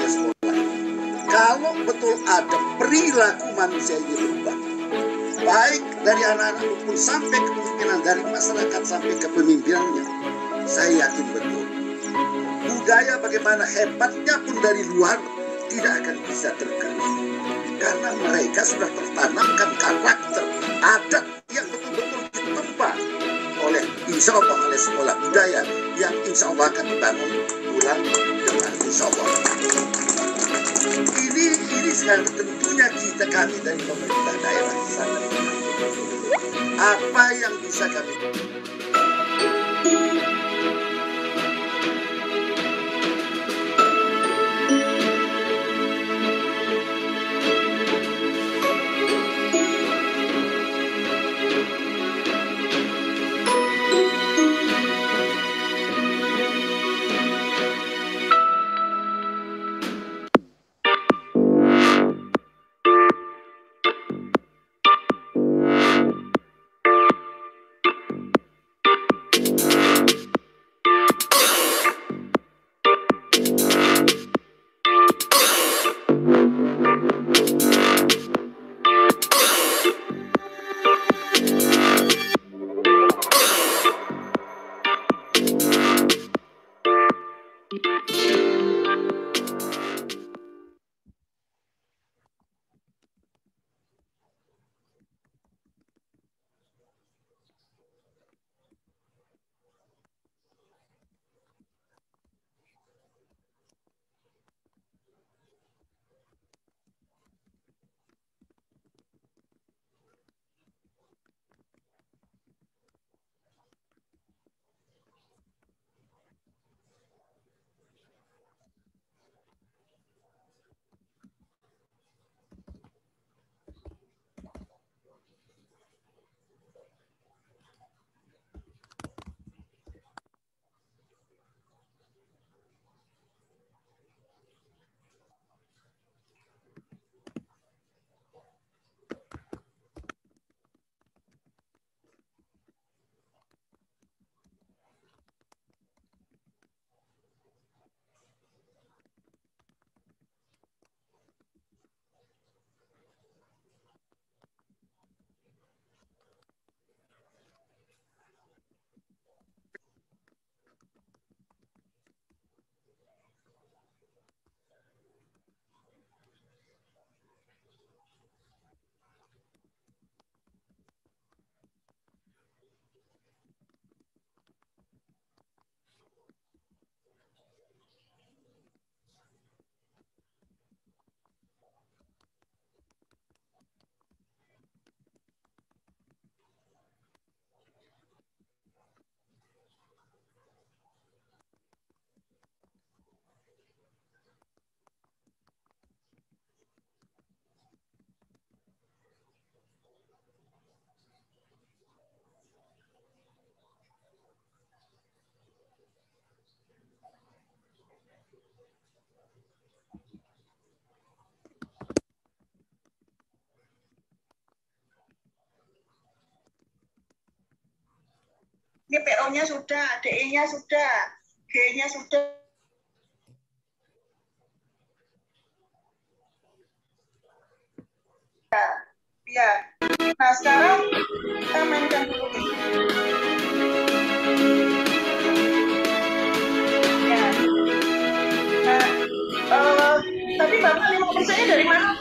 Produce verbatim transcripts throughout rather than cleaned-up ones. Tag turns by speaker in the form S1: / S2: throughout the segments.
S1: sekolah. Kalau betul ada perilaku manusia ini berubah, baik dari anak-anak maupun sampai kepemimpinan, dari masyarakat sampai ke pemimpinannya, saya yakin betul budaya bagaimana hebatnya pun dari luar tidak akan bisa terkena, karena mereka sudah tertanamkan karakter adat yang betul-betul ditempa oleh insya Allah oleh sekolah budaya yang insya Allah akan dibangun ulang dengan insya Allah. Ini ini sekarang tentunya kita kami dari pemerintah daerah sangat apa yang bisa kami.
S2: Ini P O-nya sudah, D E-nya sudah, G-nya sudah. Ya, nah sekarang kita mainkan dulu ini. Ya. Nah, uh, tapi Bapak lima persennya dari mana?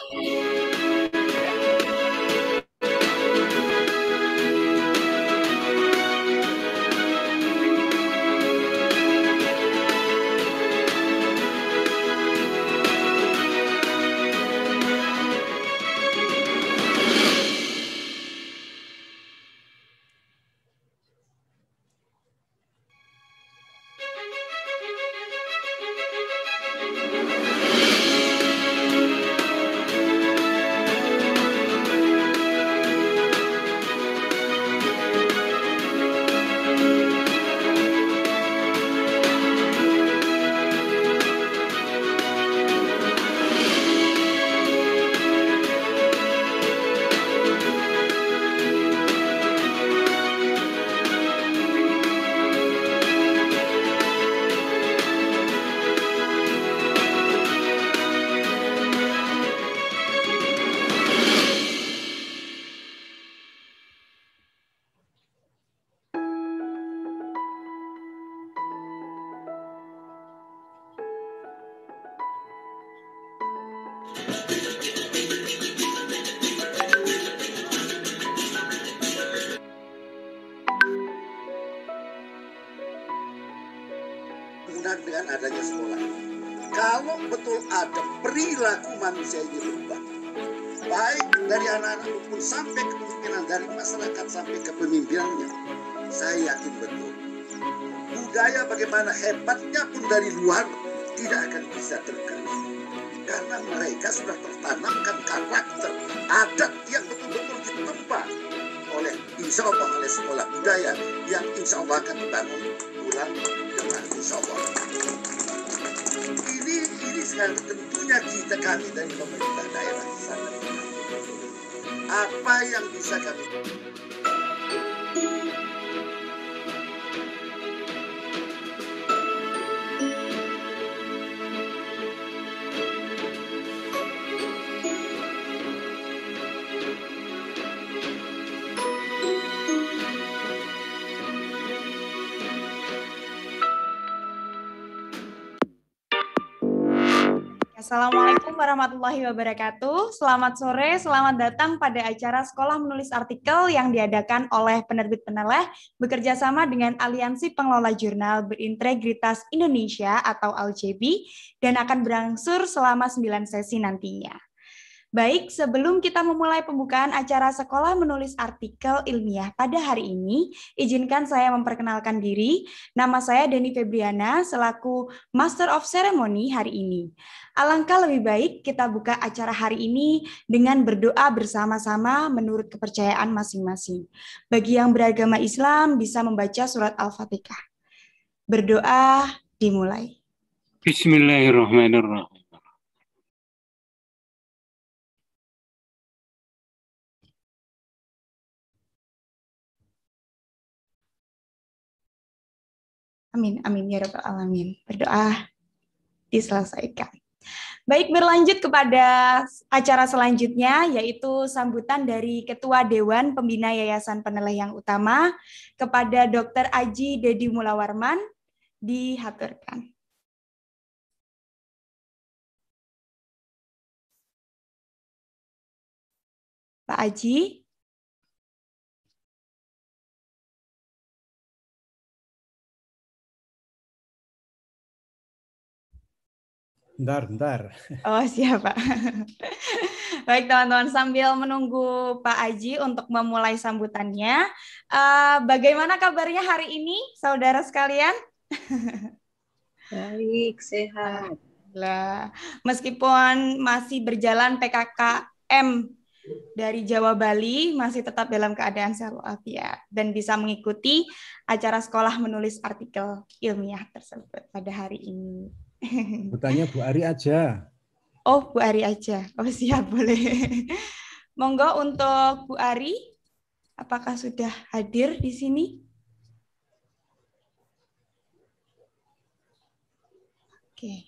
S1: ada perilaku manusia ini berubah. Baik dari anak-anak maupun sampai kemungkinan dari masyarakat sampai ke pemimpinannya. Saya yakin betul. Budaya bagaimana hebatnya pun dari luar tidak akan bisa terkena. Karena mereka sudah tertanamkan karakter adat yang betul-betul ditempa oleh insya Allah oleh sekolah budaya yang insya Allah akan dibangun bulan depan insya Allah. Ini ini sekarang tentunya kita kami dari pemerintah daerah sangat apa yang bisa kami
S3: Assalamualaikum warahmatullahi wabarakatuh. Selamat sore, selamat datang pada acara Sekolah Menulis Artikel yang diadakan oleh Penerbit Peneleh bekerja sama dengan Aliansi Pengelola Jurnal Berintegritas Indonesia atau A L J B dan akan berangsur selama sembilan sesi nantinya. Baik, sebelum kita memulai pembukaan acara Sekolah Menulis Artikel Ilmiah pada hari ini, izinkan saya memperkenalkan diri. Nama saya Deni Febriana selaku Master of Ceremony hari ini. Alangkah lebih baik kita buka acara hari ini dengan berdoa bersama-sama menurut kepercayaan masing-masing. Bagi yang beragama Islam bisa membaca surat Al-Fatihah. Berdoa dimulai.
S4: Bismillahirrahmanirrahim.
S3: Amin, amin, ya Rabbal Alamin. Berdoa diselesaikan. Baik, berlanjut kepada acara selanjutnya, yaitu sambutan dari Ketua Dewan Pembina Yayasan Peneleh yang utama kepada Doktor Aji Dedi Mulawarman, dihaturkan. Pak Aji.
S5: Bentar, bentar.
S3: Oh, siap, Pak. Baik, teman-teman, sambil menunggu Pak Aji untuk memulai sambutannya, uh, bagaimana kabarnya hari ini, saudara sekalian?
S2: Baik, sehat.
S3: Lah, meskipun masih berjalan P K K M dari Jawa Bali, masih tetap dalam keadaan sehat walafiat dan bisa mengikuti acara Sekolah Menulis Artikel Ilmiah tersebut pada hari ini.
S5: Bertanya Bu Ari aja.
S3: Oh, Bu Ari aja. Oh, siap, boleh. Monggo untuk Bu Ari, apakah sudah hadir di sini? Oke.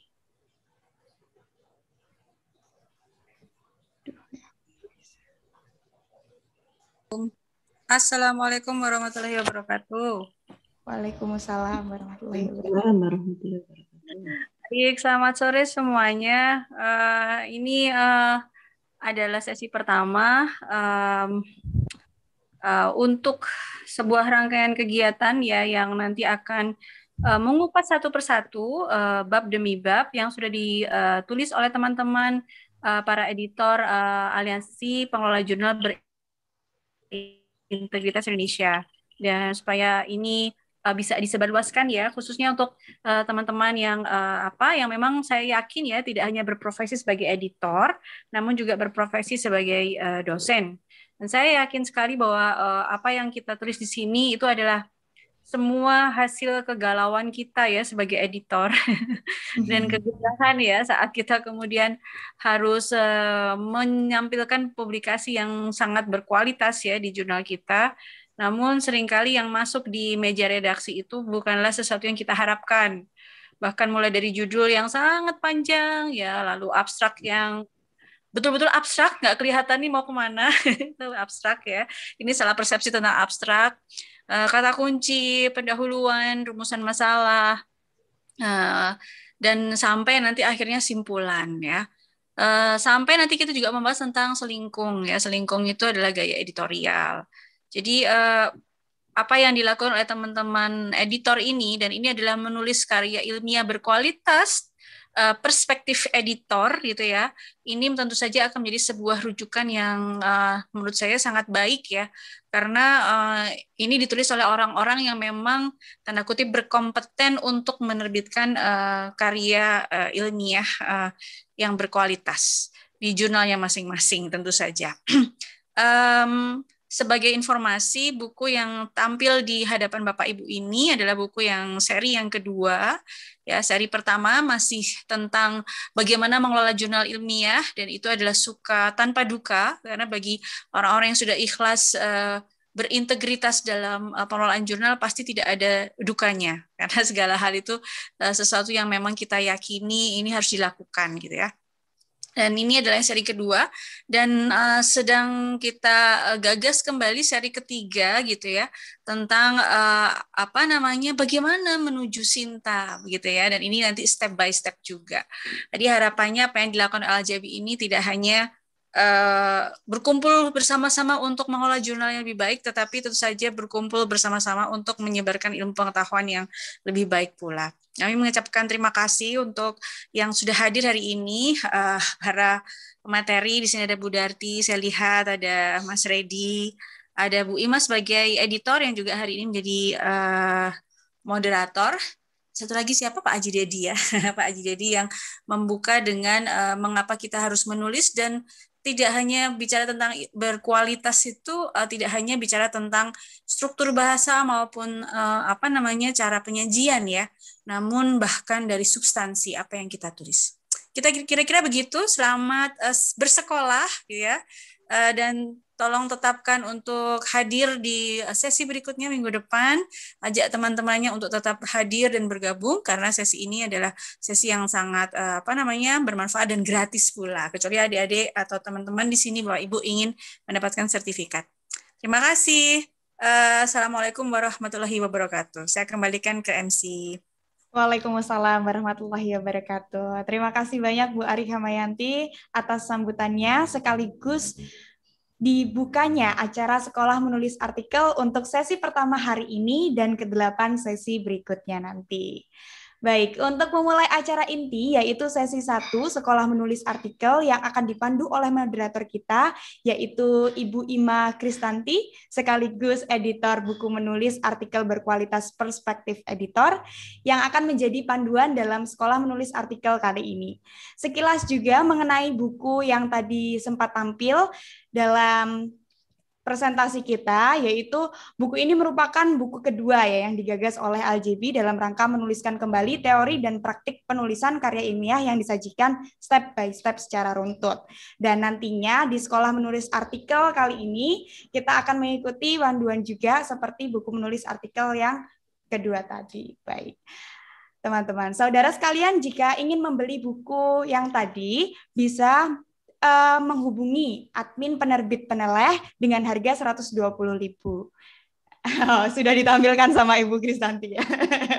S6: Assalamualaikum warahmatullahi wabarakatuh.
S3: Waalaikumsalam warahmatullahi wabarakatuh.
S6: Baik, selamat sore semuanya. Uh, ini uh, adalah sesi pertama um, uh, untuk sebuah rangkaian kegiatan ya yang nanti akan uh, mengupas satu persatu uh, bab demi bab yang sudah ditulis oleh teman-teman uh, para editor uh, Aliansi Pengelola Jurnal Berintegritas Indonesia. Dan supaya ini Uh, bisa disebarluaskan ya, khususnya untuk uh, teman-teman yang uh, apa yang memang saya yakin ya tidak hanya berprofesi sebagai editor, namun juga berprofesi sebagai uh, dosen. Dan saya yakin sekali bahwa uh, apa yang kita tulis di sini itu adalah semua hasil kegalauan kita ya sebagai editor dan kegagalan ya saat kita kemudian harus uh, menyampilkan publikasi yang sangat berkualitas ya di jurnal kita. Namun seringkali yang masuk di meja redaksi itu bukanlah sesuatu yang kita harapkan. Bahkan mulai dari judul yang sangat panjang, ya lalu abstrak yang betul-betul abstrak, nggak kelihatan nih mau kemana, itu abstrak ya. Ini salah persepsi tentang abstrak. Kata kunci, pendahuluan, rumusan masalah, dan sampai nanti akhirnya simpulan ya. Sampai nanti kita juga membahas tentang selingkung ya. Selingkung itu adalah gaya editorial. Jadi eh, apa yang dilakukan oleh teman-teman editor ini, dan ini adalah menulis karya ilmiah berkualitas, uh, perspektif editor gitu ya, ini tentu saja akan menjadi sebuah rujukan yang uh, menurut saya sangat baik ya, karena uh, ini ditulis oleh orang-orang yang memang tanda kutip berkompeten untuk menerbitkan uh, karya uh, ilmiah uh, yang berkualitas di jurnalnya masing-masing tentu saja. um, Sebagai informasi, buku yang tampil di hadapan Bapak Ibu ini adalah buku yang seri yang kedua. Ya, seri pertama masih tentang bagaimana mengelola jurnal ilmiah, dan itu adalah suka tanpa duka, karena bagi orang-orang yang sudah ikhlas uh, berintegritas dalam uh, pengelolaan jurnal pasti tidak ada dukanya, karena segala hal itu uh, sesuatu yang memang kita yakini ini harus dilakukan gitu ya. Dan ini adalah seri kedua, dan uh, sedang kita uh, gagas kembali seri ketiga gitu ya, tentang uh, apa namanya bagaimana menuju Sinta gitu ya, dan ini nanti step by step juga. Jadi harapannya apa yang dilakukan Al-Jabi ini tidak hanya uh, berkumpul bersama-sama untuk mengolah jurnal yang lebih baik, tetapi tentu saja berkumpul bersama-sama untuk menyebarkan ilmu pengetahuan yang lebih baik pula. Kami mengucapkan terima kasih untuk yang sudah hadir hari ini, uh, para pemateri. Di sini ada Bu Darti, saya lihat ada Mas Redi, ada Bu Ima sebagai editor yang juga hari ini menjadi uh, moderator. Satu lagi siapa? Pak Aji Dedi ya, Pak Aji Dedi yang membuka dengan uh, mengapa kita harus menulis, dan tidak hanya bicara tentang berkualitas itu, uh, tidak hanya bicara tentang struktur bahasa maupun uh, apa namanya cara penyajian ya, namun bahkan dari substansi apa yang kita tulis. Kita kira-kira begitu. Selamat uh, bersekolah ya, uh, dan tolong tetapkan untuk hadir di sesi berikutnya minggu depan. Ajak teman-temannya untuk tetap hadir dan bergabung, karena sesi ini adalah sesi yang sangat uh, apa namanya bermanfaat dan gratis pula. Kecuali adik-adik atau teman-teman di sini Bapak Ibu ingin mendapatkan sertifikat. Terima kasih. Uh, Assalamualaikum warahmatullahi wabarakatuh. Saya kembalikan ke M C.
S3: Waalaikumsalam warahmatullahi wabarakatuh. Terima kasih banyak Bu Ari Hamayanti atas sambutannya, sekaligus dibukanya acara Sekolah Menulis Artikel untuk sesi pertama hari ini dan kedelapan sesi berikutnya nanti. Baik, untuk memulai acara inti, yaitu sesi satu, Sekolah Menulis Artikel, yang akan dipandu oleh moderator kita, yaitu Ibu Ima Kristanti, sekaligus editor buku menulis artikel berkualitas Perspektif Editor, yang akan menjadi panduan dalam Sekolah Menulis Artikel kali ini. Sekilas juga mengenai buku yang tadi sempat tampil dalam presentasi kita, yaitu buku ini merupakan buku kedua ya yang digagas oleh Al-Jabi dalam rangka menuliskan kembali teori dan praktik penulisan karya ilmiah yang disajikan step by step secara runtut. Dan nantinya di Sekolah Menulis Artikel kali ini kita akan mengikuti panduan juga seperti buku menulis artikel yang kedua tadi. Baik. Teman-teman, saudara sekalian, jika ingin membeli buku yang tadi bisa Uh, menghubungi admin penerbit Peneleh dengan harga seratus dua puluh ribu. Oh, sudah ditampilkan sama Ibu Kristanti ya.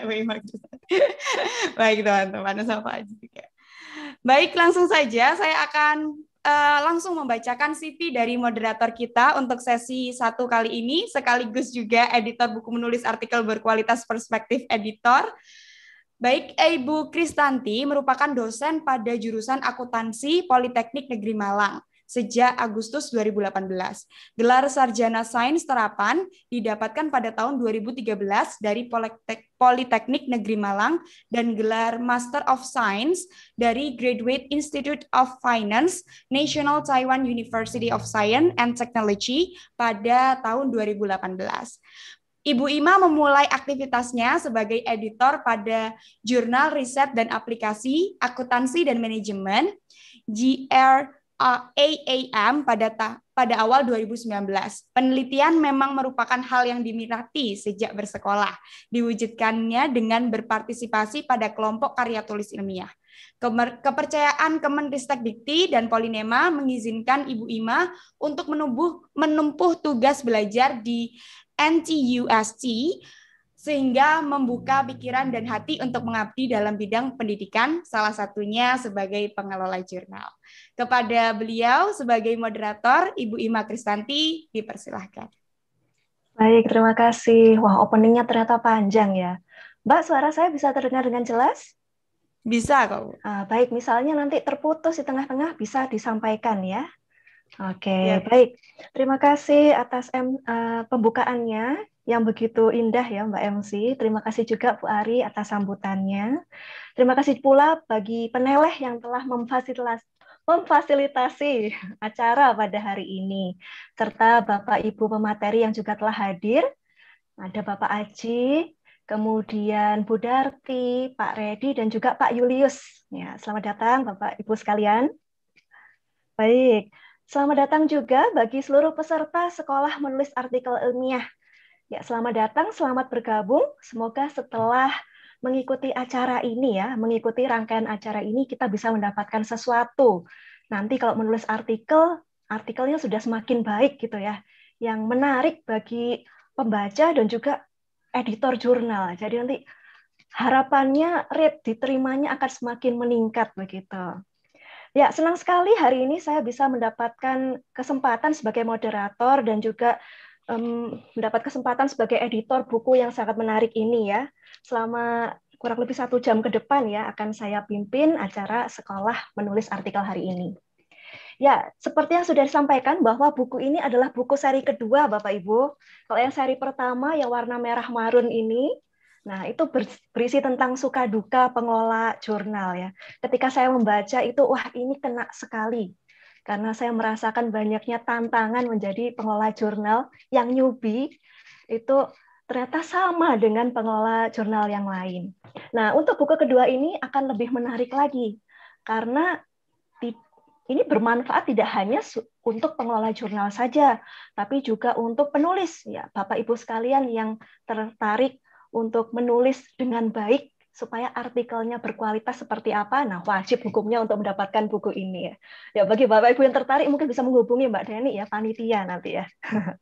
S3: Baik teman-teman, sama Pak Haji juga. Baik, langsung saja saya akan uh, langsung membacakan C V dari moderator kita untuk sesi satu kali ini, sekaligus juga editor buku menulis artikel berkualitas Perspektif Editor. Baik, Ibu Kristanti merupakan dosen pada jurusan Akuntansi Politeknik Negeri Malang sejak Agustus dua ribu delapan belas. Gelar Sarjana Sains Terapan didapatkan pada tahun dua ribu tiga belas dari Politeknik Negeri Malang dan gelar Master of Science dari Graduate Institute of Finance, National Taiwan University of Science and Technology pada tahun dua ribu delapan belas. Ibu Ima memulai aktivitasnya sebagai editor pada Jurnal Riset dan Aplikasi Akuntansi dan Manajemen G R A A M pada ta- pada awal dua ribu sembilan belas. Penelitian memang merupakan hal yang diminati sejak bersekolah, diwujudkannya dengan berpartisipasi pada kelompok karya tulis ilmiah. Kemer- kepercayaan Kemenristek-Dikti dan Polinema mengizinkan Ibu Ima untuk menubuh, menempuh tugas belajar di N T U S T, sehingga membuka pikiran dan hati untuk mengabdi dalam bidang pendidikan, salah satunya sebagai pengelola jurnal. Kepada beliau sebagai moderator, Ibu Ima Kristanti, dipersilahkan.
S2: Baik, terima kasih. Wah, openingnya ternyata panjang ya. Mbak, suara saya bisa terdengar dengan jelas?
S3: Bisa kok.
S2: Ah, baik, misalnya nanti terputus di tengah-tengah bisa disampaikan ya. Oke,
S3: Ya.
S2: baik. Terima kasih atas em, uh, pembukaannya yang begitu indah ya Mbak M C. Terima kasih juga Bu Ari atas sambutannya. Terima kasih pula bagi peneleh yang telah memfasilitasi, memfasilitasi acara pada hari ini. Serta Bapak Ibu pemateri yang juga telah hadir. Ada Bapak Aji, kemudian Bu Darti, Pak Redi, dan juga Pak Julius. Ya, selamat datang Bapak Ibu sekalian. Baik. Selamat datang juga bagi seluruh peserta Sekolah Menulis Artikel Ilmiah. Ya, selamat datang, selamat bergabung. Semoga setelah mengikuti acara ini ya, mengikuti rangkaian acara ini kita bisa mendapatkan sesuatu. Nanti kalau menulis artikel, artikelnya sudah semakin baik gitu ya. Yang menarik bagi pembaca dan juga editor jurnal. Jadi nanti harapannya rate diterimanya akan semakin meningkat begitu. Ya, senang sekali hari ini saya bisa mendapatkan kesempatan sebagai moderator dan juga um, mendapat kesempatan sebagai editor buku yang sangat menarik ini ya. Selama kurang lebih satu jam ke depan ya akan saya pimpin acara Sekolah Menulis Artikel hari ini. Ya, seperti yang sudah disampaikan bahwa buku ini adalah buku seri kedua Bapak Ibu. Kalau yang seri pertama yang warna merah marun ini, nah, itu berisi tentang suka duka pengelola jurnal ya. Ketika saya membaca itu, wah ini kena sekali. Karena saya merasakan banyaknya tantangan menjadi pengelola jurnal yang newbie, itu ternyata sama dengan pengelola jurnal yang lain. Nah, untuk buku kedua ini akan lebih menarik lagi. Karena ini bermanfaat tidak hanya untuk pengelola jurnal saja, tapi juga untuk penulis. Ya, Bapak Ibu sekalian yang tertarik untuk menulis dengan baik supaya artikelnya berkualitas seperti apa. Nah, wajib hukumnya untuk mendapatkan buku ini ya. Ya, bagi Bapak Ibu yang tertarik mungkin bisa menghubungi Mbak Deni ya, panitia nanti ya.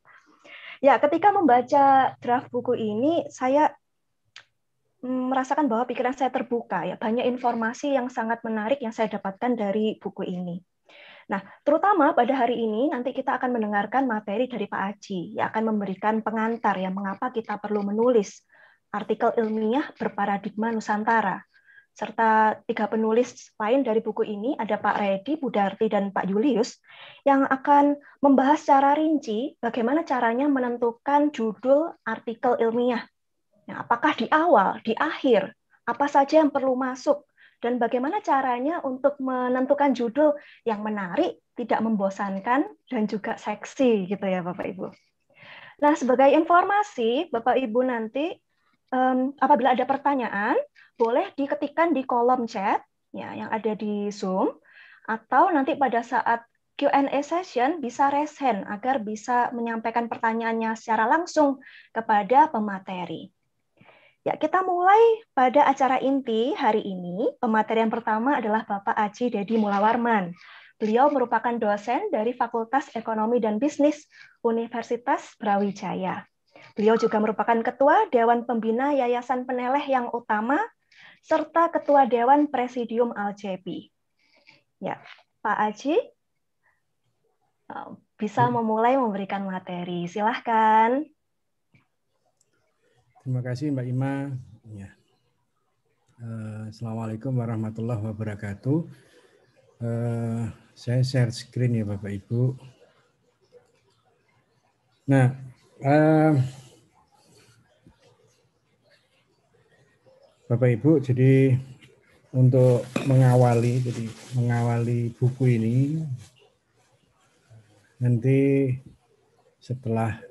S2: Ya, ketika membaca draft buku ini saya merasakan bahwa pikiran saya terbuka ya, banyak informasi yang sangat menarik yang saya dapatkan dari buku ini. Nah, terutama pada hari ini nanti kita akan mendengarkan materi dari Pak Aji yang akan memberikan pengantar ya mengapa kita perlu menulis artikel ilmiah berparadigma Nusantara. Serta tiga penulis lain dari buku ini, ada Pak Redi, Bu Darti, dan Pak Julius, yang akan membahas secara rinci bagaimana caranya menentukan judul artikel ilmiah. Nah, apakah di awal, di akhir, apa saja yang perlu masuk, dan bagaimana caranya untuk menentukan judul yang menarik, tidak membosankan, dan juga seksi, gitu ya Bapak Ibu. Nah, sebagai informasi, Bapak Ibu nanti, Um, apabila ada pertanyaan, boleh diketikkan di kolom chat ya, yang ada di Zoom, atau nanti pada saat Q and A session bisa raise hand agar bisa menyampaikan pertanyaannya secara langsung kepada pemateri. Ya, kita mulai pada acara inti hari ini. Pemateri yang pertama adalah Bapak Aji Dedi Mulawarman. Beliau merupakan dosen dari Fakultas Ekonomi dan Bisnis Universitas Brawijaya. Beliau juga merupakan Ketua Dewan Pembina Yayasan Peneleh yang Utama, serta Ketua Dewan Presidium Aljebi. Ya, Pak Aji, bisa memulai memberikan materi. Silahkan.
S5: Terima kasih Mbak Ima. Ya. Assalamualaikum warahmatullahi wabarakatuh. Saya share screen ya Bapak Ibu. Nah, uh, Bapak Ibu, jadi untuk mengawali, jadi mengawali buku ini, nanti setelah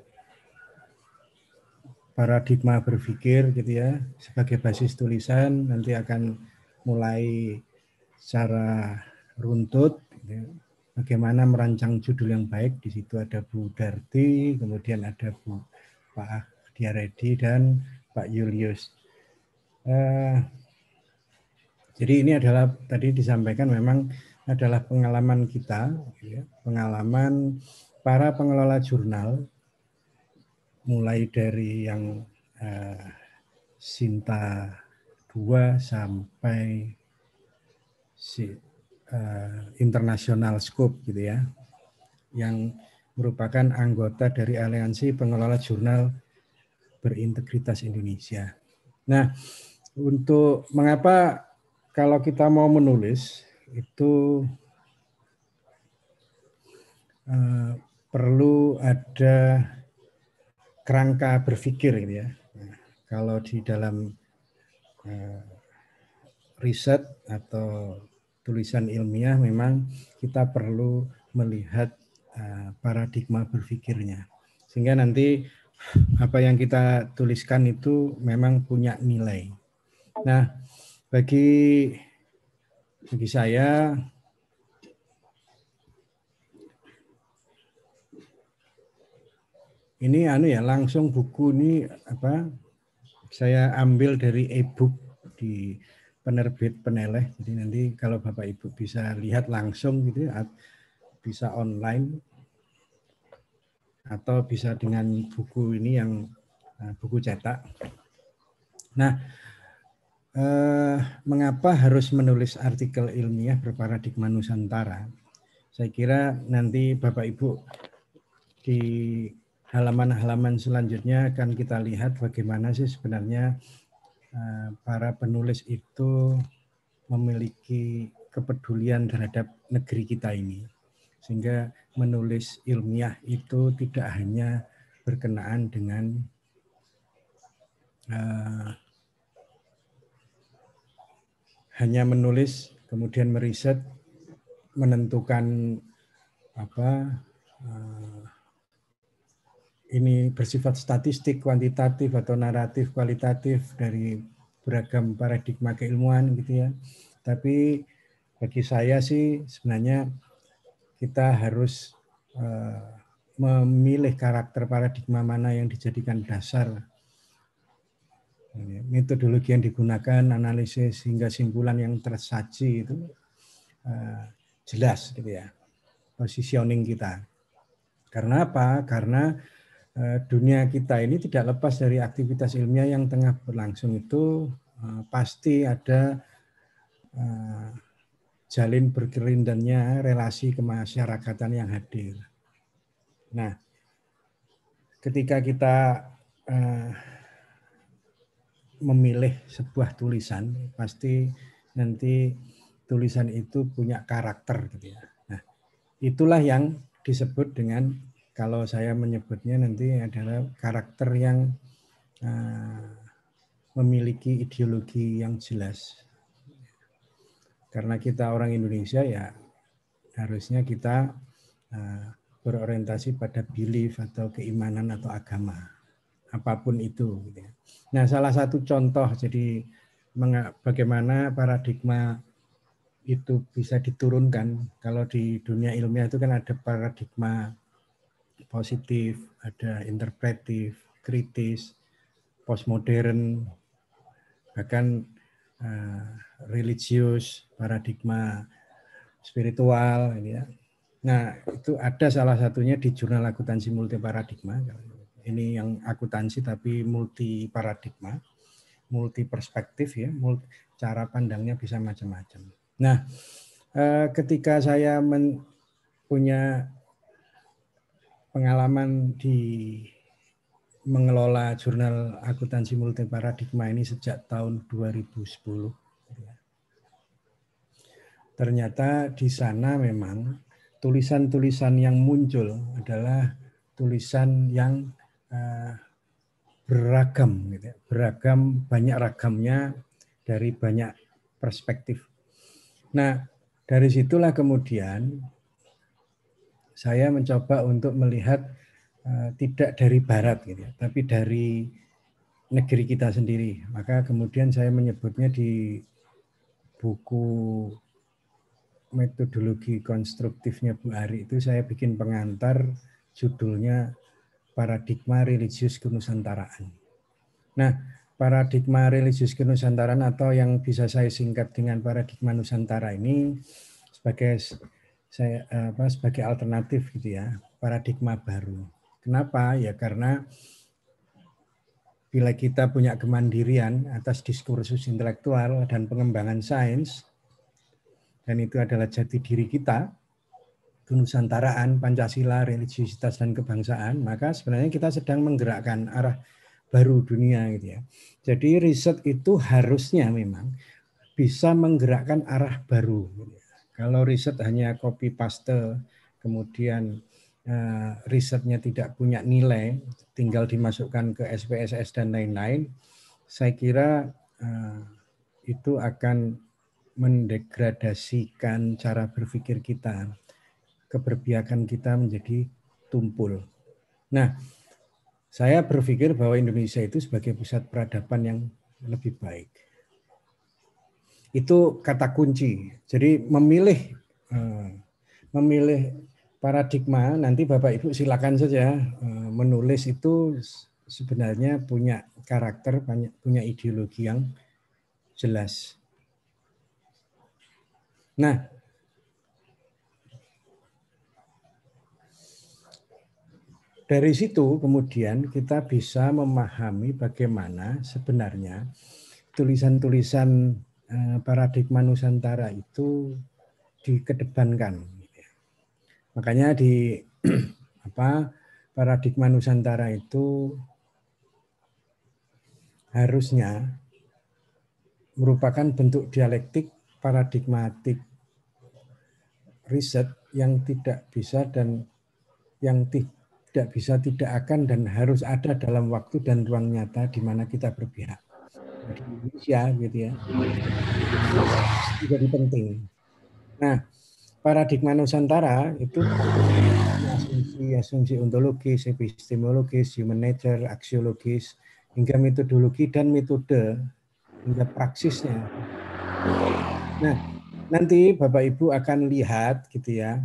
S5: paradigma berpikir, gitu ya, sebagai basis tulisan, nanti akan mulai secara runtut. Gitu ya. Bagaimana merancang judul yang baik, di situ ada Bu Darti, kemudian ada Bu Pak Diaredi dan Pak Julius. Uh, jadi ini adalah tadi disampaikan memang adalah pengalaman kita, ya, pengalaman para pengelola jurnal, mulai dari yang uh, Sinta dua sampai si Uh, international scope gitu ya, yang merupakan anggota dari Aliansi Pengelola Jurnal Berintegritas Indonesia. Nah, untuk mengapa kalau kita mau menulis itu uh, perlu ada kerangka berpikir gitu ya. Nah, kalau di dalam uh, riset atau tulisan ilmiah memang kita perlu melihat uh, paradigma berpikirnya. Sehingga nanti apa yang kita tuliskan itu memang punya nilai. Nah, bagi bagi saya ini anu ya, langsung buku ini apa saya ambil dari e-book di penerbit Peneleh. Jadi nanti kalau Bapak Ibu bisa lihat langsung gitu ya, bisa online atau bisa dengan buku ini yang buku cetak. Nah, eh, mengapa harus menulis artikel ilmiah berparadigma Nusantara? Saya kira nanti Bapak Ibu di halaman-halaman selanjutnya akan kita lihat bagaimana sih sebenarnya eh, para penulis itu memiliki kepedulian terhadap negeri kita ini. Sehingga menulis ilmiah itu tidak hanya berkenaan dengan uh, hanya menulis, kemudian meriset, menentukan apa uh, ini bersifat statistik, kuantitatif atau naratif, kualitatif dari beragam paradigma keilmuan gitu ya. Tapi bagi saya sih sebenarnya kita harus uh, memilih karakter paradigma mana yang dijadikan dasar metodologi yang digunakan, analisis hingga simpulan yang tersaji itu uh, jelas gitu ya, positioning kita. Karena apa? Karena uh, dunia kita ini tidak lepas dari aktivitas ilmiah yang tengah berlangsung itu uh, pasti ada uh, jalin berkelindannya relasi kemasyarakatan yang hadir. Nah, ketika kita uh, memilih sebuah tulisan, pasti nanti tulisan itu punya karakter gitu ya. Nah, itulah yang disebut dengan, kalau saya menyebutnya nanti adalah karakter yang uh, memiliki ideologi yang jelas. Karena kita orang Indonesia ya harusnya kita uh, berorientasi pada belief atau keimanan atau agama, apapun itu. Gitu ya. Nah, salah satu contoh jadi bagaimana paradigma itu bisa diturunkan. Kalau di dunia ilmiah itu kan ada paradigma positif, ada interpretif, kritis, postmodern, bahkan uh, religius, paradigma spiritual, ini ya. Nah, itu ada salah satunya di jurnal akuntansi multi paradigma. Ini yang akuntansi tapi multi paradigma, multi perspektif ya, multi, cara pandangnya bisa macam-macam. Nah, eh, ketika saya men, punya pengalaman di mengelola jurnal akuntansi multi paradigma ini sejak tahun dua ribu sepuluh. Ternyata di sana memang tulisan-tulisan yang muncul adalah tulisan yang uh, beragam, gitu, beragam, banyak ragamnya dari banyak perspektif. Nah, dari situlah kemudian saya mencoba untuk melihat uh, tidak dari barat, gitu, tapi dari negeri kita sendiri. Maka kemudian saya menyebutnya di buku metodologi konstruktifnya Bu Ari itu saya bikin pengantar judulnya Paradigma Religius Kenusantaraan. Nah, paradigma religius kenusantaraan atau yang bisa saya singkat dengan paradigma Nusantara ini sebagai saya apa sebagai alternatif gitu ya, paradigma baru. Kenapa? Ya karena bila kita punya kemandirian atas diskursus intelektual dan pengembangan sains, dan itu adalah jati diri kita, kenusantaraan, Pancasila, religiusitas, dan kebangsaan, maka sebenarnya kita sedang menggerakkan arah baru dunia gitu ya. Jadi riset itu harusnya memang bisa menggerakkan arah baru. Kalau riset hanya copy paste, kemudian uh, risetnya tidak punya nilai, tinggal dimasukkan ke S P S S dan lain-lain, saya kira uh, itu akan mendegradasikan cara berpikir kita, keberpihakan kita menjadi tumpul. Nah, saya berpikir bahwa Indonesia itu sebagai pusat peradaban yang lebih baik. Itu kata kunci. Jadi memilih memilih paradigma, nanti Bapak Ibu silakan saja menulis itu sebenarnya punya karakter, punya ideologi yang jelas. Nah, dari situ kemudian kita bisa memahami bagaimana sebenarnya tulisan-tulisan paradigma Nusantara itu dikedepankan. Makanya di apa paradigma Nusantara itu harusnya merupakan bentuk dialektik paradigmatik riset yang tidak bisa dan yang tidak bisa tidak akan dan harus ada dalam waktu dan ruang nyata di mana kita berpihak. Di Indonesia gitu ya. Jadi penting. Nah, paradigma Nusantara itu asumsi-asumsi ontologis, epistemologis, human nature, aksiologis, hingga metodologi dan metode, hingga praksisnya. Nah, nanti Bapak Ibu akan lihat gitu ya,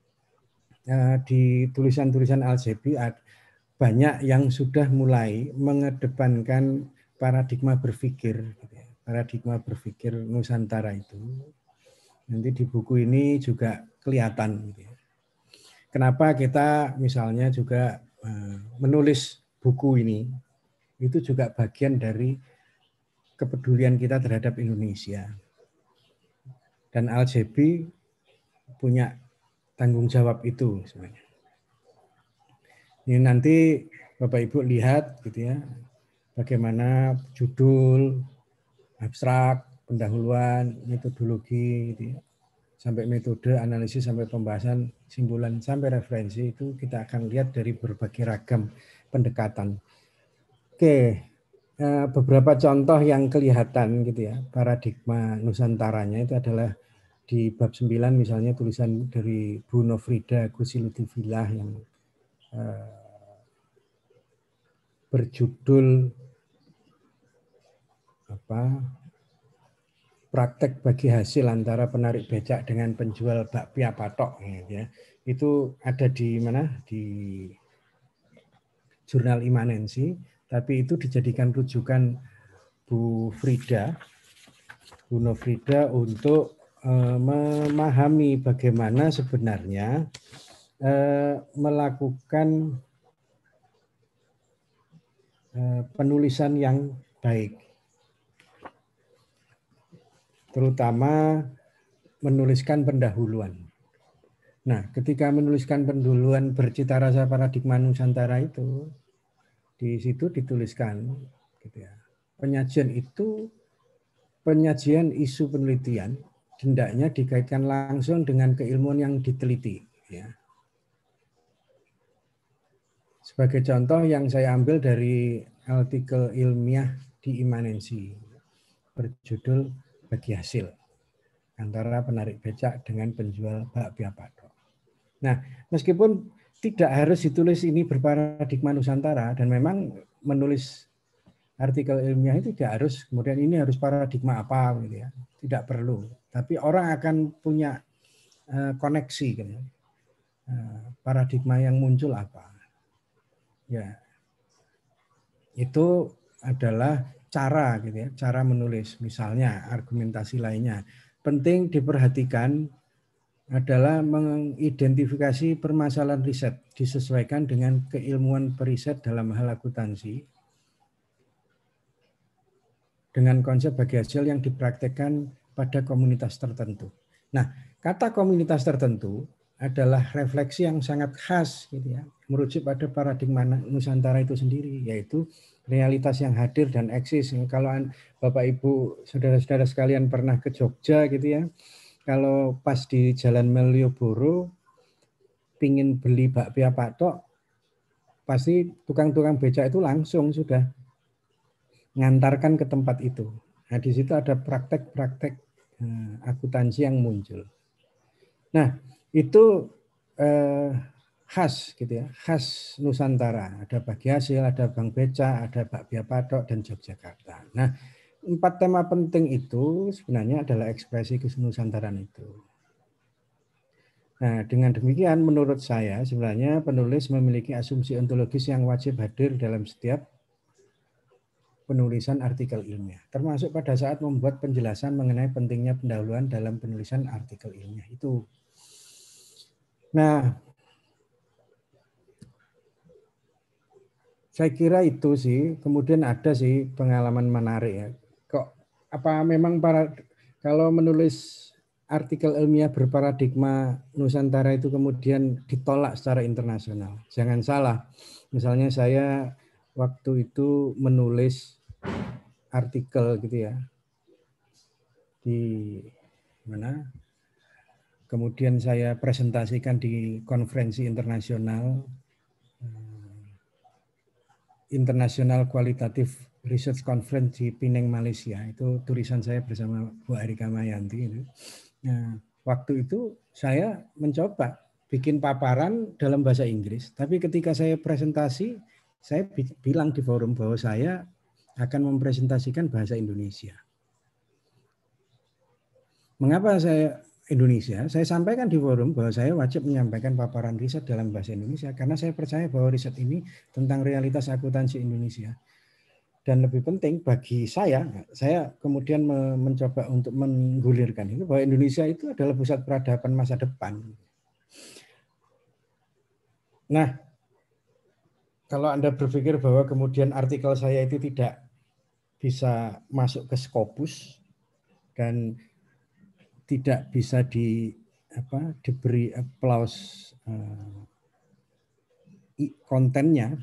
S5: di tulisan-tulisan Al-Jabi banyak yang sudah mulai mengedepankan paradigma berpikir, paradigma berpikir Nusantara itu. Nanti di buku ini juga kelihatan. Kenapa kita misalnya juga menulis buku ini, itu juga bagian dari kepedulian kita terhadap Indonesia. Dan Al-Jabi punya tanggung jawab itu sebenarnya. Ini nanti Bapak Ibu lihat gitu ya, bagaimana judul, abstrak, pendahuluan, metodologi, gitu ya, sampai metode, analisis, sampai pembahasan, simpulan, sampai referensi itu kita akan lihat dari berbagai ragam pendekatan. Oke, beberapa contoh yang kelihatan gitu ya, paradigma Nusantaranya itu adalah di bab sembilan misalnya tulisan dari Bu Nofrida Gusiludivilah yang uh, berjudul apa praktek bagi hasil antara penarik becak dengan penjual bakpia patok ya. Itu ada di mana? Di jurnal Imanensi, tapi itu dijadikan rujukan Bu Frida, Bu Nofrida untuk uh, memahami bagaimana sebenarnya uh, melakukan uh, penulisan yang baik. Terutama menuliskan pendahuluan. Nah, ketika menuliskan pendahuluan bercita rasa paradigma Nusantara itu, di situ dituliskan, gitu ya, penyajian itu penyajian isu penelitian, hendaknya dikaitkan langsung dengan keilmuan yang diteliti. Ya. Sebagai contoh yang saya ambil dari artikel ilmiah di Imanensi, berjudul bagi hasil antara penarik becak dengan penjual bakpia patok. Nah, meskipun tidak harus ditulis ini berparadigma Nusantara dan memang menulis artikel ilmiah itu tidak harus kemudian ini harus paradigma apa gitu ya. Tidak perlu. Tapi orang akan punya uh, koneksi gitu. Uh, paradigma yang muncul apa. Ya. Itu adalah cara gitu ya, cara menulis. Misalnya argumentasi lainnya. Penting diperhatikan adalah mengidentifikasi permasalahan riset disesuaikan dengan keilmuan periset dalam hal akuntansi dengan konsep bagi hasil yang dipraktekkan pada komunitas tertentu. Nah, kata komunitas tertentu adalah refleksi yang sangat khas gitu ya, merujuk pada paradigma Nusantara itu sendiri, yaitu realitas yang hadir dan eksis. Kalau Bapak Ibu saudara-saudara sekalian pernah ke Jogja gitu ya, kalau pas di Jalan Malioboro pingin beli bakpia patok, pasti tukang-tukang becak itu langsung sudah ngantarkan ke tempat itu. Nah, di situ ada praktek-praktek eh, akuntansi yang muncul. Nah, itu eh, khas gitu ya, khas Nusantara. Ada bagi hasil, ada bank beca, ada bakpia patok dan Yogyakarta. Nah, empat tema penting itu sebenarnya adalah ekspresi kenusantaraan itu. Nah, dengan demikian menurut saya sebenarnya penulis memiliki asumsi ontologis yang wajib hadir dalam setiap penulisan artikel ilmiah, termasuk pada saat membuat penjelasan mengenai pentingnya pendahuluan dalam penulisan artikel ilmiah itu. Nah, saya kira itu sih. Kemudian ada sih pengalaman menarik ya. Kok apa memang para kalau menulis artikel ilmiah berparadigma Nusantara itu kemudian ditolak secara internasional. Jangan salah. Misalnya saya waktu itu menulis artikel gitu ya. Di mana? Kemudian saya presentasikan di konferensi internasional International Qualitative Research Conference di Penang, Malaysia. Itu tulisan saya bersama Bu Arika Mayanti. Itu. Nah, waktu itu saya mencoba bikin paparan dalam bahasa Inggris. Tapi ketika saya presentasi, saya bilang di forum bahwa saya akan mempresentasikan bahasa Indonesia. Mengapa saya Indonesia? Saya sampaikan di forum bahwa saya wajib menyampaikan paparan riset dalam bahasa Indonesia karena saya percaya bahwa riset ini tentang realitas akuntansi Indonesia. Dan lebih penting bagi saya, saya kemudian mencoba untuk menggulirkan itu bahwa Indonesia itu adalah pusat peradaban masa depan. Nah, kalau Anda berpikir bahwa kemudian artikel saya itu tidak bisa masuk ke Scopus dan tidak bisa di apa diberi aplaus uh, kontennya.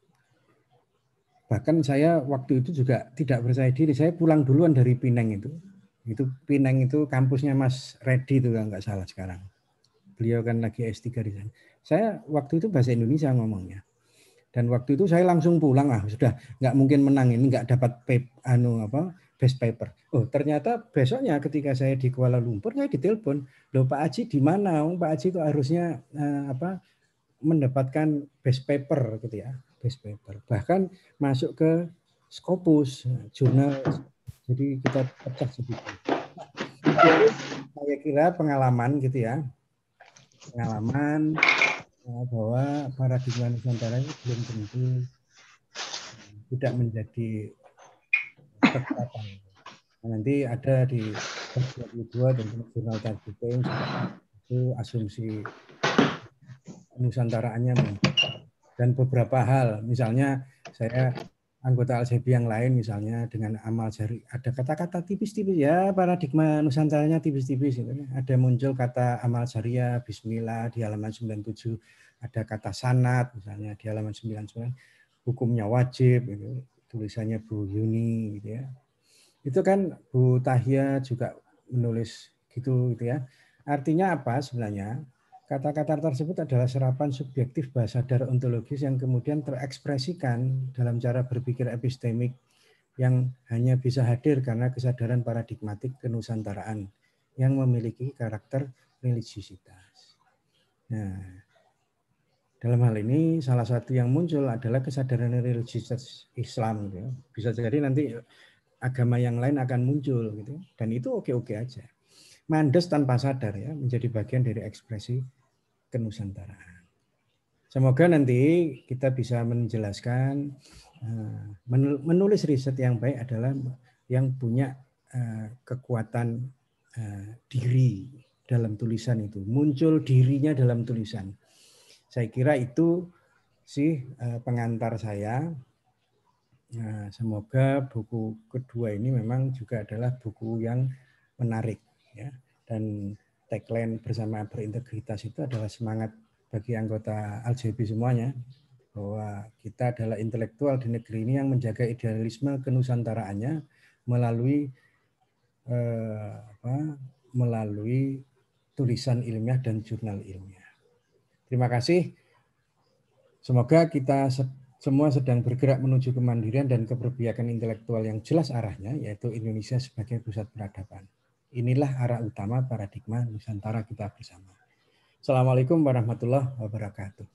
S5: Bahkan saya waktu itu juga tidak percaya diri. Saya pulang duluan dari Penang itu. Itu Penang itu kampusnya Mas Reddy itu kalau nggak salah sekarang. Beliau kan lagi S tiga di sana. Saya waktu itu bahasa Indonesia ngomongnya. Dan waktu itu saya langsung pulang, ah sudah nggak mungkin menang ini, nggak dapat pep, anu apa best paper. Oh ternyata besoknya ketika saya di Kuala Lumpur saya ditelepon, loh Pak Aji di mana? Oh, Pak Aji itu harusnya eh, apa mendapatkan best paper gitu ya. Best paper. Bahkan masuk ke Scopus, jurnal. Jadi kita pecah sedikit. Itu saya kira pengalaman gitu ya. Pengalaman bahwa paradigma Nusantara itu belum tentu tidak menjadi kekuatan. Nanti ada di dua puluh dua tentang jurnal terbuka itu asumsi Nusantaraannya dan beberapa hal, misalnya saya anggota Al Zebi yang lain misalnya dengan amal jari ada kata-kata tipis-tipis ya paradigma Nusantaranya tipis-tipis gitu. Ada muncul kata amal jariah bismillah di halaman sembilan puluh tujuh, ada kata sanad misalnya di halaman sembilan puluh sembilan, hukumnya wajib gitu. Tulisannya Bu Yuni gitu ya. Itu kan Bu Tahya juga menulis gitu gitu ya. Artinya apa sebenarnya? Kata-kata tersebut adalah serapan subjektif bahasa dasar ontologis yang kemudian terekspresikan dalam cara berpikir epistemik yang hanya bisa hadir karena kesadaran paradigmatik kenusantaraan yang memiliki karakter religiusitas. Nah, dalam hal ini salah satu yang muncul adalah kesadaran religiusitas Islam. Gitu. Bisa jadi nanti agama yang lain akan muncul gitu, dan itu oke-oke aja. Mandes tanpa sadar ya menjadi bagian dari ekspresi kenusantaraan. Semoga nanti kita bisa menjelaskan menulis riset yang baik adalah yang punya kekuatan diri dalam tulisan itu, muncul dirinya dalam tulisan. Saya kira itu sih pengantar saya. Nah, semoga buku kedua ini memang juga adalah buku yang menarik ya. Dan tagline bersama berintegritas itu adalah semangat bagi anggota Al Zebi semuanya bahwa kita adalah intelektual di negeri ini yang menjaga idealisme kenusantaraannya melalui eh, apa, melalui tulisan ilmiah dan jurnal ilmiah. Terima kasih. Semoga kita semua sedang bergerak menuju kemandirian dan keberpihakan intelektual yang jelas arahnya, yaitu Indonesia sebagai pusat peradaban. Inilah arah utama paradigma Nusantara kita bersama. Assalamualaikum warahmatullahi wabarakatuh.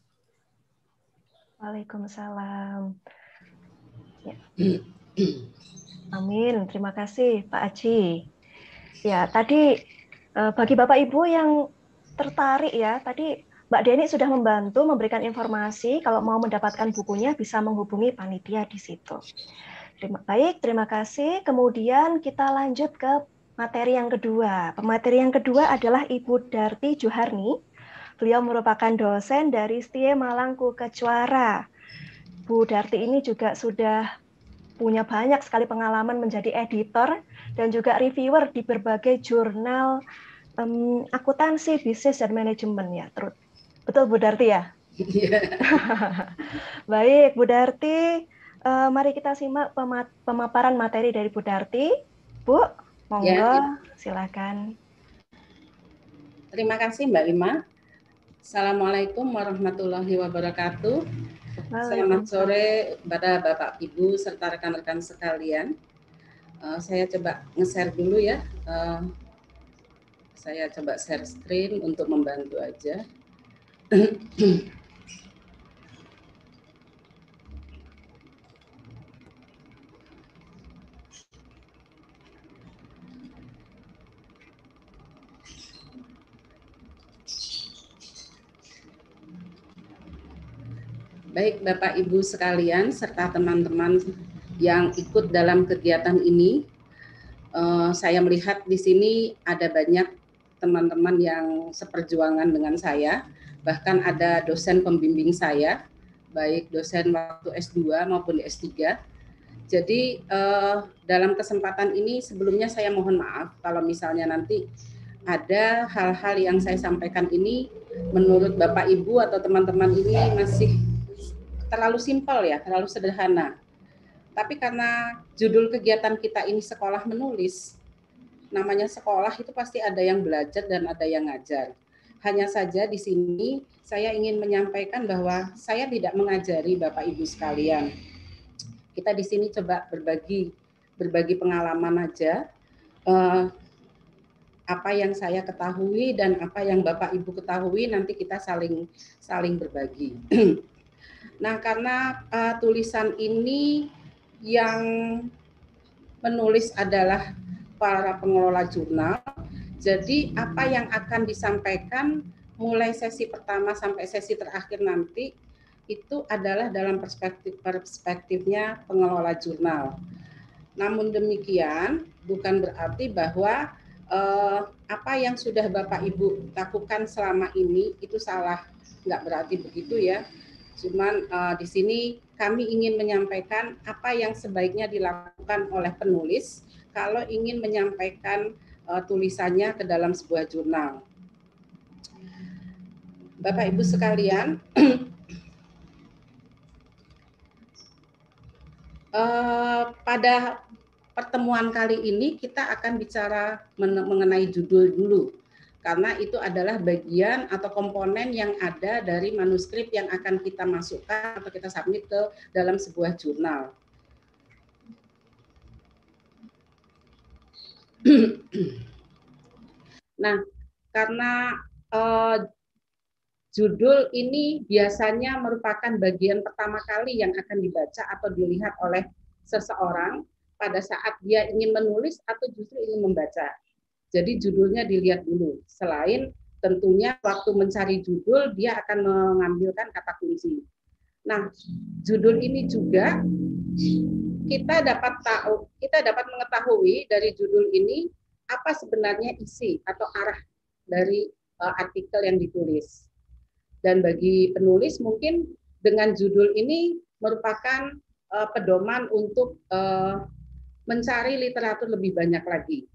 S2: Waalaikumsalam. Ya. Amin. Terima kasih Pak Aji. Ya, tadi bagi Bapak Ibu yang tertarik ya, tadi Mbak Deni sudah membantu memberikan informasi. Kalau mau mendapatkan bukunya bisa menghubungi panitia di situ. Terima, baik, terima kasih. Kemudian kita lanjut ke materi yang kedua. Pemateri yang kedua adalah Ibu Darti Juharni. Beliau merupakan dosen dari Setie Malangku Kecuara. Bu Darti ini juga sudah punya banyak sekali pengalaman menjadi editor dan juga reviewer di berbagai jurnal um, akuntansi, bisnis, dan manajemen ya. Terus, betul Bu Darti ya? Baik, Bu Darti, uh, mari kita simak pemaparan materi dari Bu Darti. Bu, monggo, ya. Silakan.
S4: Terima kasih Mbak Lima. Assalamualaikum warahmatullahi wabarakatuh. Selamat sore pada Bapak Ibu serta rekan-rekan sekalian. Uh, saya coba nge-share dulu ya. Uh, saya coba share screen untuk membantu aja. Baik Bapak Ibu sekalian serta teman-teman yang ikut dalam kegiatan ini, uh, saya melihat di sini ada banyak teman-teman yang seperjuangan dengan saya, bahkan ada dosen pembimbing saya, baik dosen waktu S dua maupun S tiga. Jadi uh, dalam kesempatan ini sebelumnya saya mohon maaf kalau misalnya nanti ada hal-hal yang saya sampaikan ini menurut Bapak Ibu atau teman-teman ini masih terlalu simpel ya, terlalu sederhana. Tapi karena judul kegiatan kita ini sekolah menulis, namanya sekolah itu pasti ada yang belajar dan ada yang ngajar. Hanya saja di sini saya ingin menyampaikan bahwa saya tidak mengajari Bapak Ibu sekalian. Kita di sini coba berbagi berbagi pengalaman aja. Eh, apa yang saya ketahui dan apa yang Bapak Ibu ketahui nanti kita saling saling berbagi. Nah, karena uh, tulisan ini yang menulis adalah para pengelola jurnal, jadi apa yang akan disampaikan mulai sesi pertama sampai sesi terakhir nanti itu adalah dalam perspektif perspektifnya pengelola jurnal. Namun demikian bukan berarti bahwa uh, apa yang sudah Bapak Ibu lakukan selama ini itu salah, nggak berarti begitu ya. Cuman uh, di sini kami ingin menyampaikan apa yang sebaiknya dilakukan oleh penulis kalau ingin menyampaikan uh, tulisannya ke dalam sebuah jurnal. Bapak Ibu sekalian, uh, pada pertemuan kali ini kita akan bicara mengenai judul dulu. Karena itu adalah bagian atau komponen yang ada dari manuskrip yang akan kita masukkan atau kita submit ke dalam sebuah jurnal. Nah, karena eh, judul ini biasanya merupakan bagian pertama kali yang akan dibaca atau dilihat oleh seseorang pada saat dia ingin menulis atau justru ingin membaca. Jadi judulnya dilihat dulu. Selain tentunya waktu mencari judul, dia akan mengambilkan kata kunci. Nah, judul ini juga kita dapat tahu, kita dapat mengetahui dari judul ini apa sebenarnya isi atau arah dari uh, artikel yang ditulis. Dan bagi penulis mungkin dengan judul ini merupakan uh, pedoman untuk uh, mencari literatur lebih banyak lagi.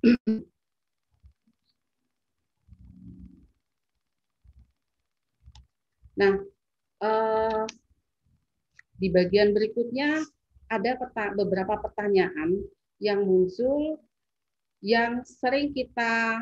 S4: Nah, uh, di bagian berikutnya ada peta, beberapa pertanyaan yang muncul yang sering kita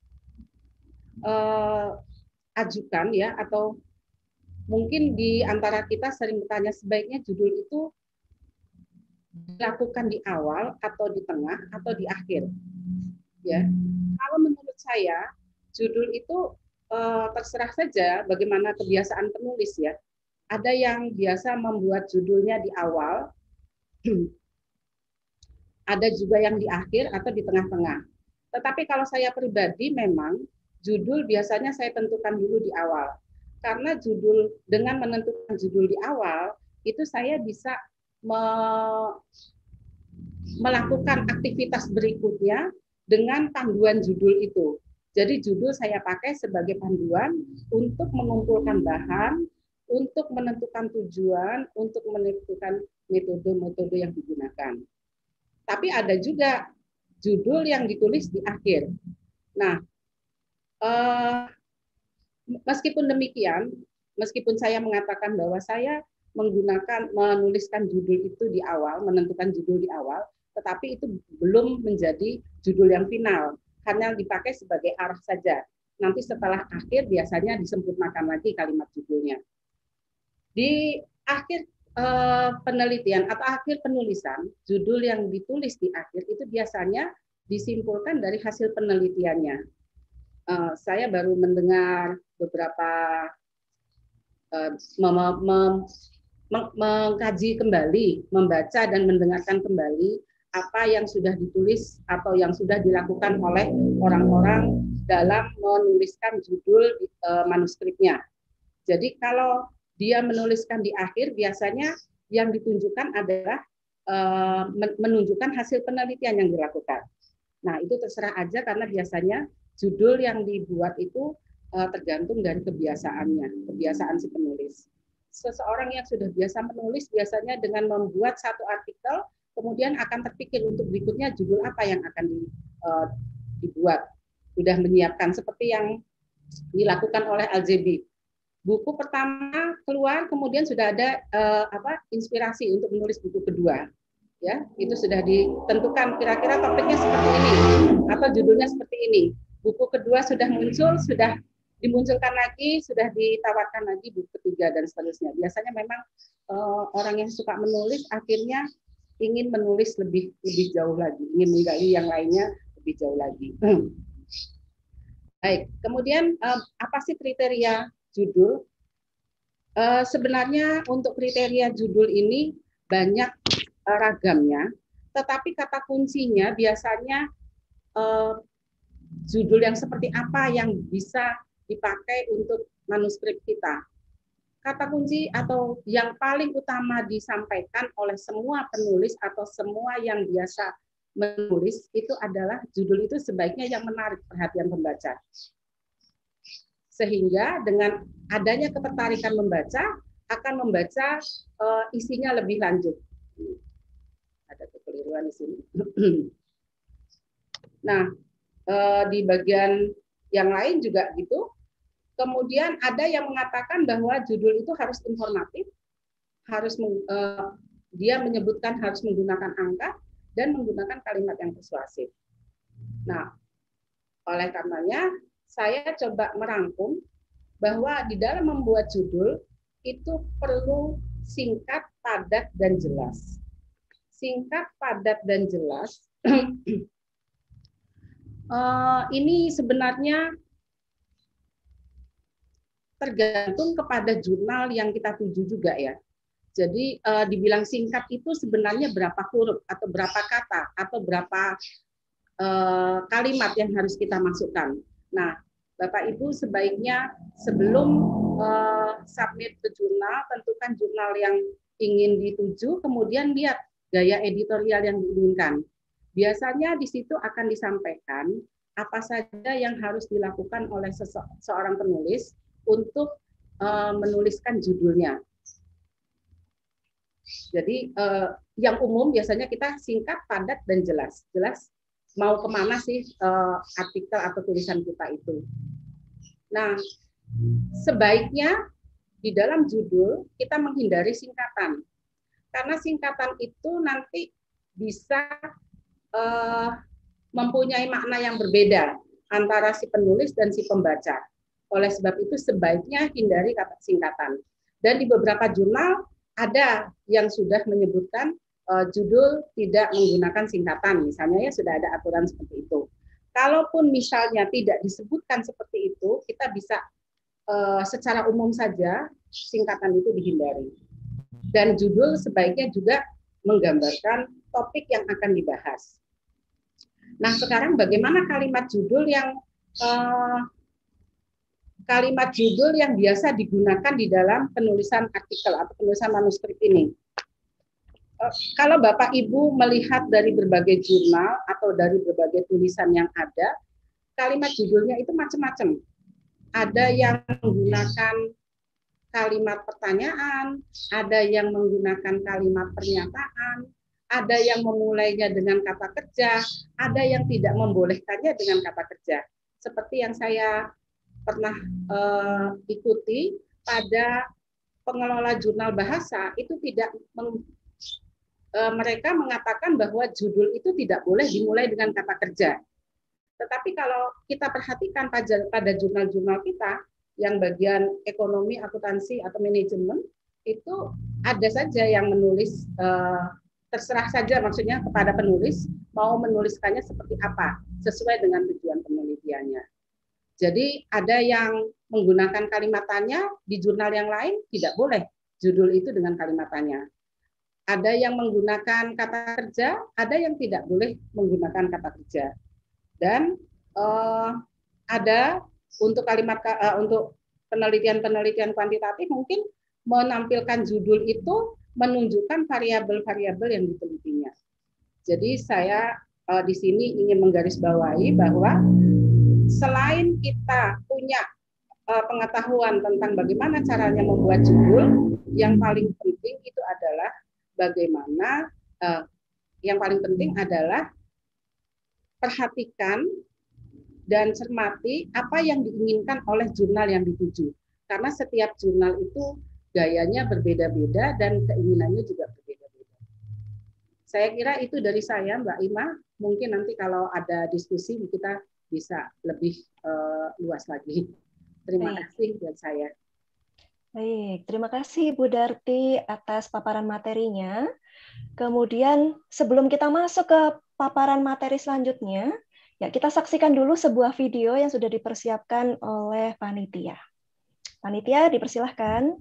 S4: uh, ajukan ya, atau mungkin di antara kita sering bertanya sebaiknya judul itu dilakukan di awal atau di tengah atau di akhir. Ya, kalau menurut saya judul itu uh, terserah saja bagaimana kebiasaan penulis ya. Ada yang biasa membuat judulnya di awal, ada juga yang di akhir atau di tengah-tengah. Tetapi kalau saya pribadi memang judul biasanya saya tentukan dulu di awal. Karena judul, dengan menentukan judul di awal, itu saya bisa me, melakukan aktivitas berikutnya dengan panduan judul itu. Jadi judul saya pakai sebagai panduan untuk mengumpulkan bahan, untuk menentukan tujuan, untuk menentukan metode-metode yang digunakan. Tapi ada juga judul yang ditulis di akhir. Nah, eh, meskipun demikian, meskipun saya mengatakan bahwa saya menggunakan menuliskan judul itu di awal, menentukan judul di awal, tetapi itu belum menjadi judul yang final, hanya dipakai sebagai arah saja. Nanti setelah akhir biasanya disempurnakan lagi kalimat judulnya. Di akhir eh, penelitian atau akhir penulisan, judul yang ditulis di akhir itu biasanya disimpulkan dari hasil penelitiannya. Eh, saya baru mendengar beberapa eh, mem mem mem mengkaji kembali, membaca dan mendengarkan kembali apa yang sudah ditulis atau yang sudah dilakukan oleh orang-orang dalam menuliskan judul e, manuskripnya. Jadi kalau dia menuliskan di akhir, biasanya yang ditunjukkan adalah e, menunjukkan hasil penelitian yang dilakukan. Nah, itu terserah aja karena biasanya judul yang dibuat itu e, tergantung dari kebiasaannya, kebiasaan si penulis. Seseorang yang sudah biasa menulis biasanya dengan membuat satu artikel, kemudian akan terpikir untuk berikutnya judul apa yang akan di, uh, dibuat. Sudah menyiapkan seperti yang dilakukan oleh Al-Jabi. Buku pertama keluar, kemudian sudah ada uh, apa inspirasi untuk menulis buku kedua. Ya, itu sudah ditentukan kira-kira topiknya seperti ini atau judulnya seperti ini. Buku kedua sudah muncul, sudah dimunculkan lagi, sudah ditawarkan lagi buku ketiga dan seterusnya. Biasanya memang uh, orang yang suka menulis akhirnya ingin menulis lebih lebih jauh lagi, ingin menggali yang lainnya lebih jauh lagi. Baik, kemudian eh, apa sih kriteria judul? Eh, sebenarnya untuk kriteria judul ini banyak eh, ragamnya, tetapi kata kuncinya biasanya eh, judul yang seperti apa yang bisa dipakai untuk manuskrip kita. Kata kunci atau yang paling utama disampaikan oleh semua penulis atau semua yang biasa menulis itu adalah judul itu sebaiknya yang menarik perhatian pembaca. Sehingga dengan adanya ketertarikan membaca, akan membaca uh, isinya lebih lanjut. Ada kekeliruan di sini. Nah, uh, di bagian yang lain juga gitu. Kemudian ada yang mengatakan bahwa judul itu harus informatif, harus uh, dia menyebutkan harus menggunakan angka dan menggunakan kalimat yang persuasif. Nah, oleh karenanya saya coba merangkum bahwa di dalam membuat judul itu perlu singkat, padat, dan jelas. Singkat, padat, dan jelas. uh, ini sebenarnya tergantung kepada jurnal yang kita tuju juga ya. Jadi eh, dibilang singkat itu sebenarnya berapa huruf atau berapa kata atau berapa eh, kalimat yang harus kita masukkan. Nah, Bapak Ibu sebaiknya sebelum eh, submit ke jurnal, tentukan jurnal yang ingin dituju, kemudian lihat gaya editorial yang diinginkan. Biasanya di situ akan disampaikan apa saja yang harus dilakukan oleh seseorang penulis untuk uh, menuliskan judulnya. Jadi uh, yang umum biasanya kita singkat, padat, dan jelas. Jelas mau kemana sih uh, artikel atau tulisan kita itu. Nah, sebaiknya di dalam judul kita menghindari singkatan. karena singkatan itu nanti bisa uh, mempunyai makna yang berbeda antara si penulis dan si pembaca. Oleh sebab itu sebaiknya hindari kata singkatan. Dan di beberapa jurnal ada yang sudah menyebutkan uh, judul tidak menggunakan singkatan, misalnya ya sudah ada aturan seperti itu. Kalaupun misalnya tidak disebutkan seperti itu, kita bisa uh, secara umum saja singkatan itu dihindari. Dan judul sebaiknya juga menggambarkan topik yang akan dibahas. Nah, sekarang bagaimana kalimat judul yang uh, kalimat judul yang biasa digunakan di dalam penulisan artikel atau penulisan manuskrip ini? Kalau Bapak Ibu melihat dari berbagai jurnal atau dari berbagai tulisan yang ada, kalimat judulnya itu macam-macam. Ada yang menggunakan kalimat pertanyaan, ada yang menggunakan kalimat pernyataan, ada yang memulainya dengan kata kerja, ada yang tidak membolehkannya dengan kata kerja. Seperti yang saya pernah uh, ikuti pada pengelola jurnal bahasa, itu tidak meng mereka mengatakan bahwa judul itu tidak boleh dimulai dengan kata kerja. Tetapi kalau kita perhatikan pada, pada jurnal-jurnal kita, yang bagian ekonomi, akuntansi, atau manajemen, itu ada saja yang menulis, eh, terserah saja maksudnya kepada penulis, mau menuliskannya seperti apa, sesuai dengan tujuan penelitiannya. Jadi ada yang menggunakan kalimat tanya, di jurnal yang lain tidak boleh judul itu dengan kalimat tanya. Ada yang menggunakan kata kerja, ada yang tidak boleh menggunakan kata kerja. Dan uh, ada untuk kalimat uh, untuk penelitian-penelitian kuantitatif mungkin menampilkan judul itu menunjukkan variabel-variabel yang ditelitinya. Jadi saya uh, di sini ingin menggarisbawahi bahwa selain kita punya uh, pengetahuan tentang bagaimana caranya membuat judul, yang paling penting itu adalah bagaimana uh, yang paling penting adalah perhatikan dan cermati apa yang diinginkan oleh jurnal yang dituju. Karena setiap jurnal itu gayanya berbeda-beda dan keinginannya juga berbeda-beda. Saya kira itu dari saya, Mbak Ima. Mungkin nanti kalau ada diskusi kita bisa lebih uh, luas lagi. Terima
S2: Baik.
S4: kasih buat saya.
S2: Baik, terima kasih Bu Darti atas paparan materinya. Kemudian sebelum kita masuk ke paparan materi selanjutnya, ya kita saksikan dulu sebuah video yang sudah dipersiapkan oleh panitia. Panitia dipersilahkan.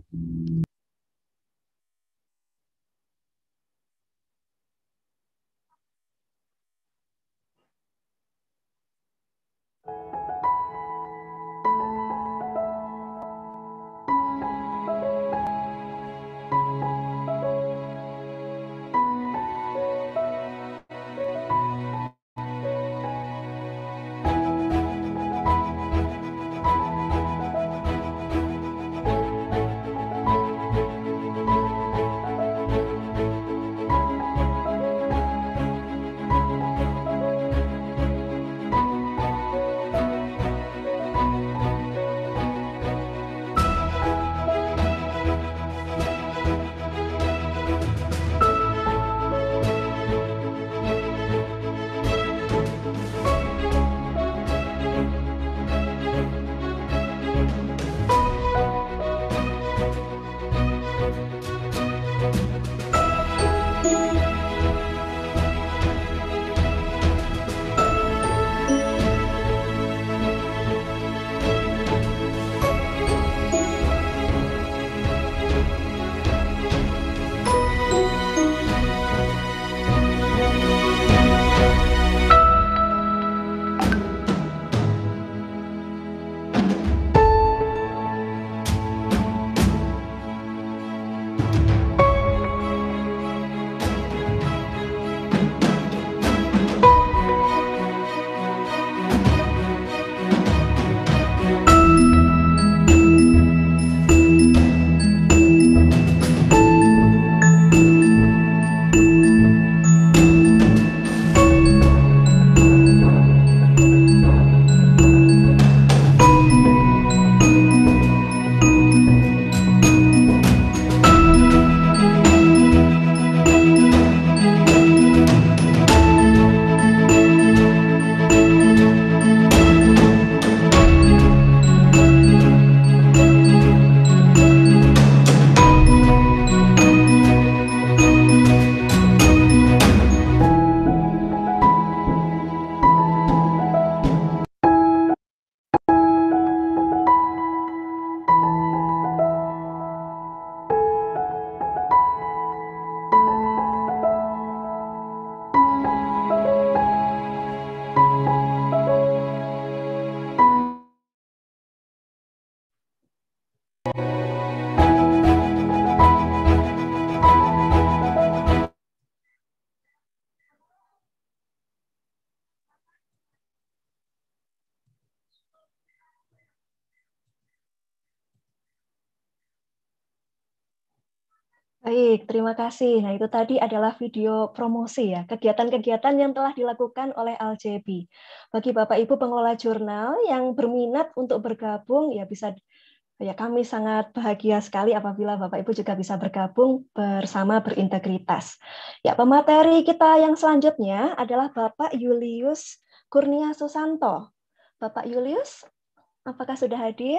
S2: Baik, terima kasih. Nah, itu tadi adalah video promosi ya, kegiatan-kegiatan yang telah dilakukan oleh L J B. Bagi Bapak Ibu pengelola jurnal yang berminat untuk bergabung, ya bisa, ya kami sangat bahagia sekali apabila Bapak Ibu juga bisa bergabung bersama Berintegritas. Ya, pemateri kita yang selanjutnya adalah Bapak Julius Kurnia Susanto. Bapak Julius, apakah sudah hadir?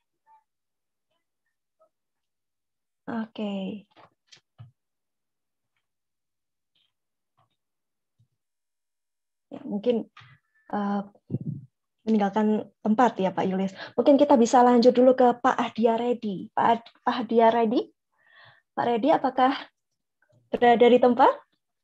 S2: Oke. Ya, mungkin uh, meninggalkan tempat ya Pak Julius. Mungkin kita bisa lanjut dulu ke Pak Ahdia Redi. Pak, Ad, Pak Ahdia Redi, Pak Redi apakah berada di tempat?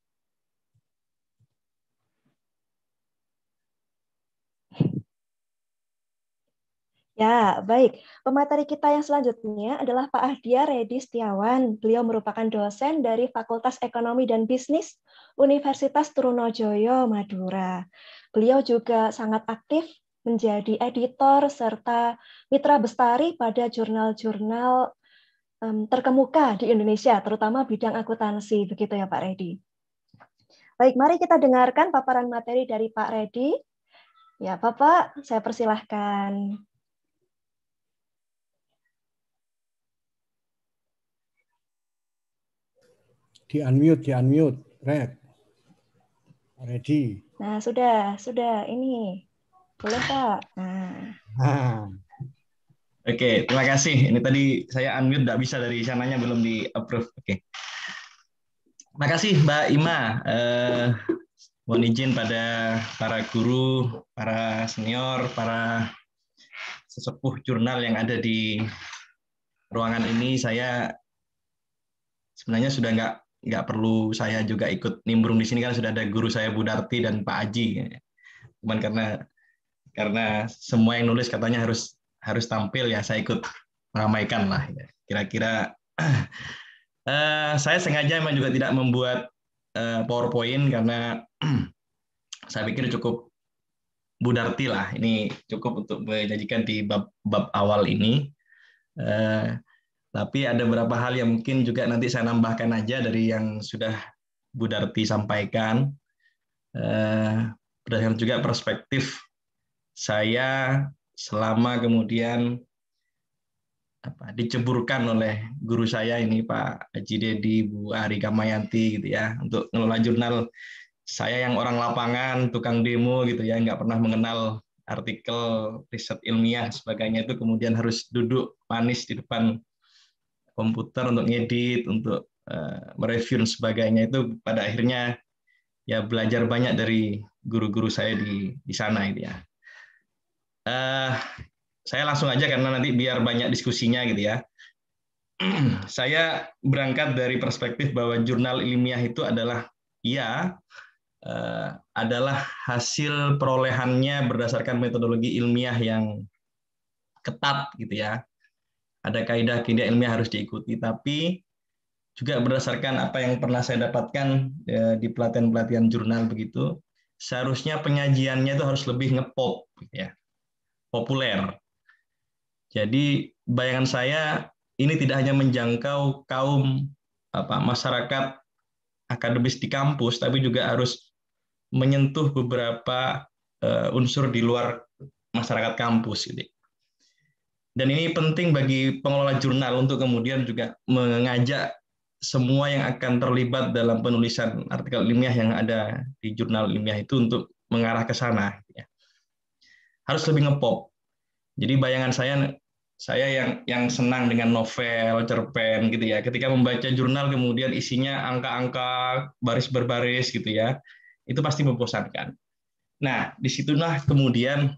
S2: Ya, baik. Pemateri kita yang selanjutnya adalah Pak Ahdia Redi Setiawan. Beliau merupakan dosen dari Fakultas Ekonomi dan Bisnis Universitas Trunojoyo, Madura. Beliau juga sangat aktif menjadi editor serta mitra bestari pada jurnal-jurnal um, terkemuka di Indonesia, terutama bidang akuntansi. Begitu ya Pak Redi. Baik, mari kita dengarkan paparan materi dari Pak Redi. Ya, Bapak, saya persilahkan.
S5: Di unmute, di unmute, Red. Ready.
S2: Nah, sudah, sudah. Ini boleh Pak. Nah.
S5: Ah.
S7: Oke, terima kasih. Ini tadi saya unmute, nggak bisa dari sananya, belum di approve. Oke. Terima kasih Mbak Ima. Eh, mohon izin pada para guru, para senior, para sesepuh jurnal yang ada di ruangan ini. Saya sebenarnya sudah nggak nggak perlu saya juga ikut nimbrung di sini, kan sudah ada guru saya Bu Darti dan Pak Aji. Cuman karena karena semua yang nulis katanya harus harus tampil, ya saya ikut meramaikan lah. Kira-kira uh, saya sengaja memang juga tidak membuat uh, PowerPoint karena saya pikir cukup Bu Darti lah. Ini cukup untuk menyajikan di bab bab awal ini. Uh, Tapi ada beberapa hal yang mungkin juga nanti saya nambahkan aja dari yang sudah Bu Darti sampaikan. Eh, berdasarkan juga perspektif saya selama kemudian apa, diceburkan oleh guru saya ini Pak Haji Dedi, Bu Ari Kamayanti gitu ya, untuk ngelola jurnal. Saya yang orang lapangan, tukang demo gitu ya, nggak pernah mengenal artikel, riset ilmiah, sebagainya, itu kemudian harus duduk manis di depan komputer untuk ngedit, untuk uh, mereview dan sebagainya. Itu pada akhirnya ya belajar banyak dari guru-guru saya di di sana gitu ya. Uh, saya langsung aja karena nanti biar banyak diskusinya gitu ya. Saya berangkat dari perspektif bahwa jurnal ilmiah itu adalah ya uh, adalah hasil perolehannya berdasarkan metodologi ilmiah yang ketat gitu ya. Ada kaidah-kaidah ilmiah harus diikuti, tapi juga berdasarkan apa yang pernah saya dapatkan ya, di pelatihan-pelatihan jurnal begitu, seharusnya penyajiannya itu harus lebih ngepop, ya, populer. Jadi bayangan saya ini tidak hanya menjangkau kaum apa, masyarakat akademis di kampus, tapi juga harus menyentuh beberapa uh, unsur di luar masyarakat kampus, gitu. Dan ini penting bagi pengelola jurnal untuk kemudian juga mengajak semua yang akan terlibat dalam penulisan artikel ilmiah yang ada di jurnal ilmiah itu untuk mengarah ke sana. Harus lebih ngepop. Jadi bayangan saya, saya yang yang senang dengan novel, cerpen gitu ya. Ketika membaca jurnal kemudian isinya angka-angka baris berbaris gitu ya, itu pasti membosankan. Nah, disitulah kemudian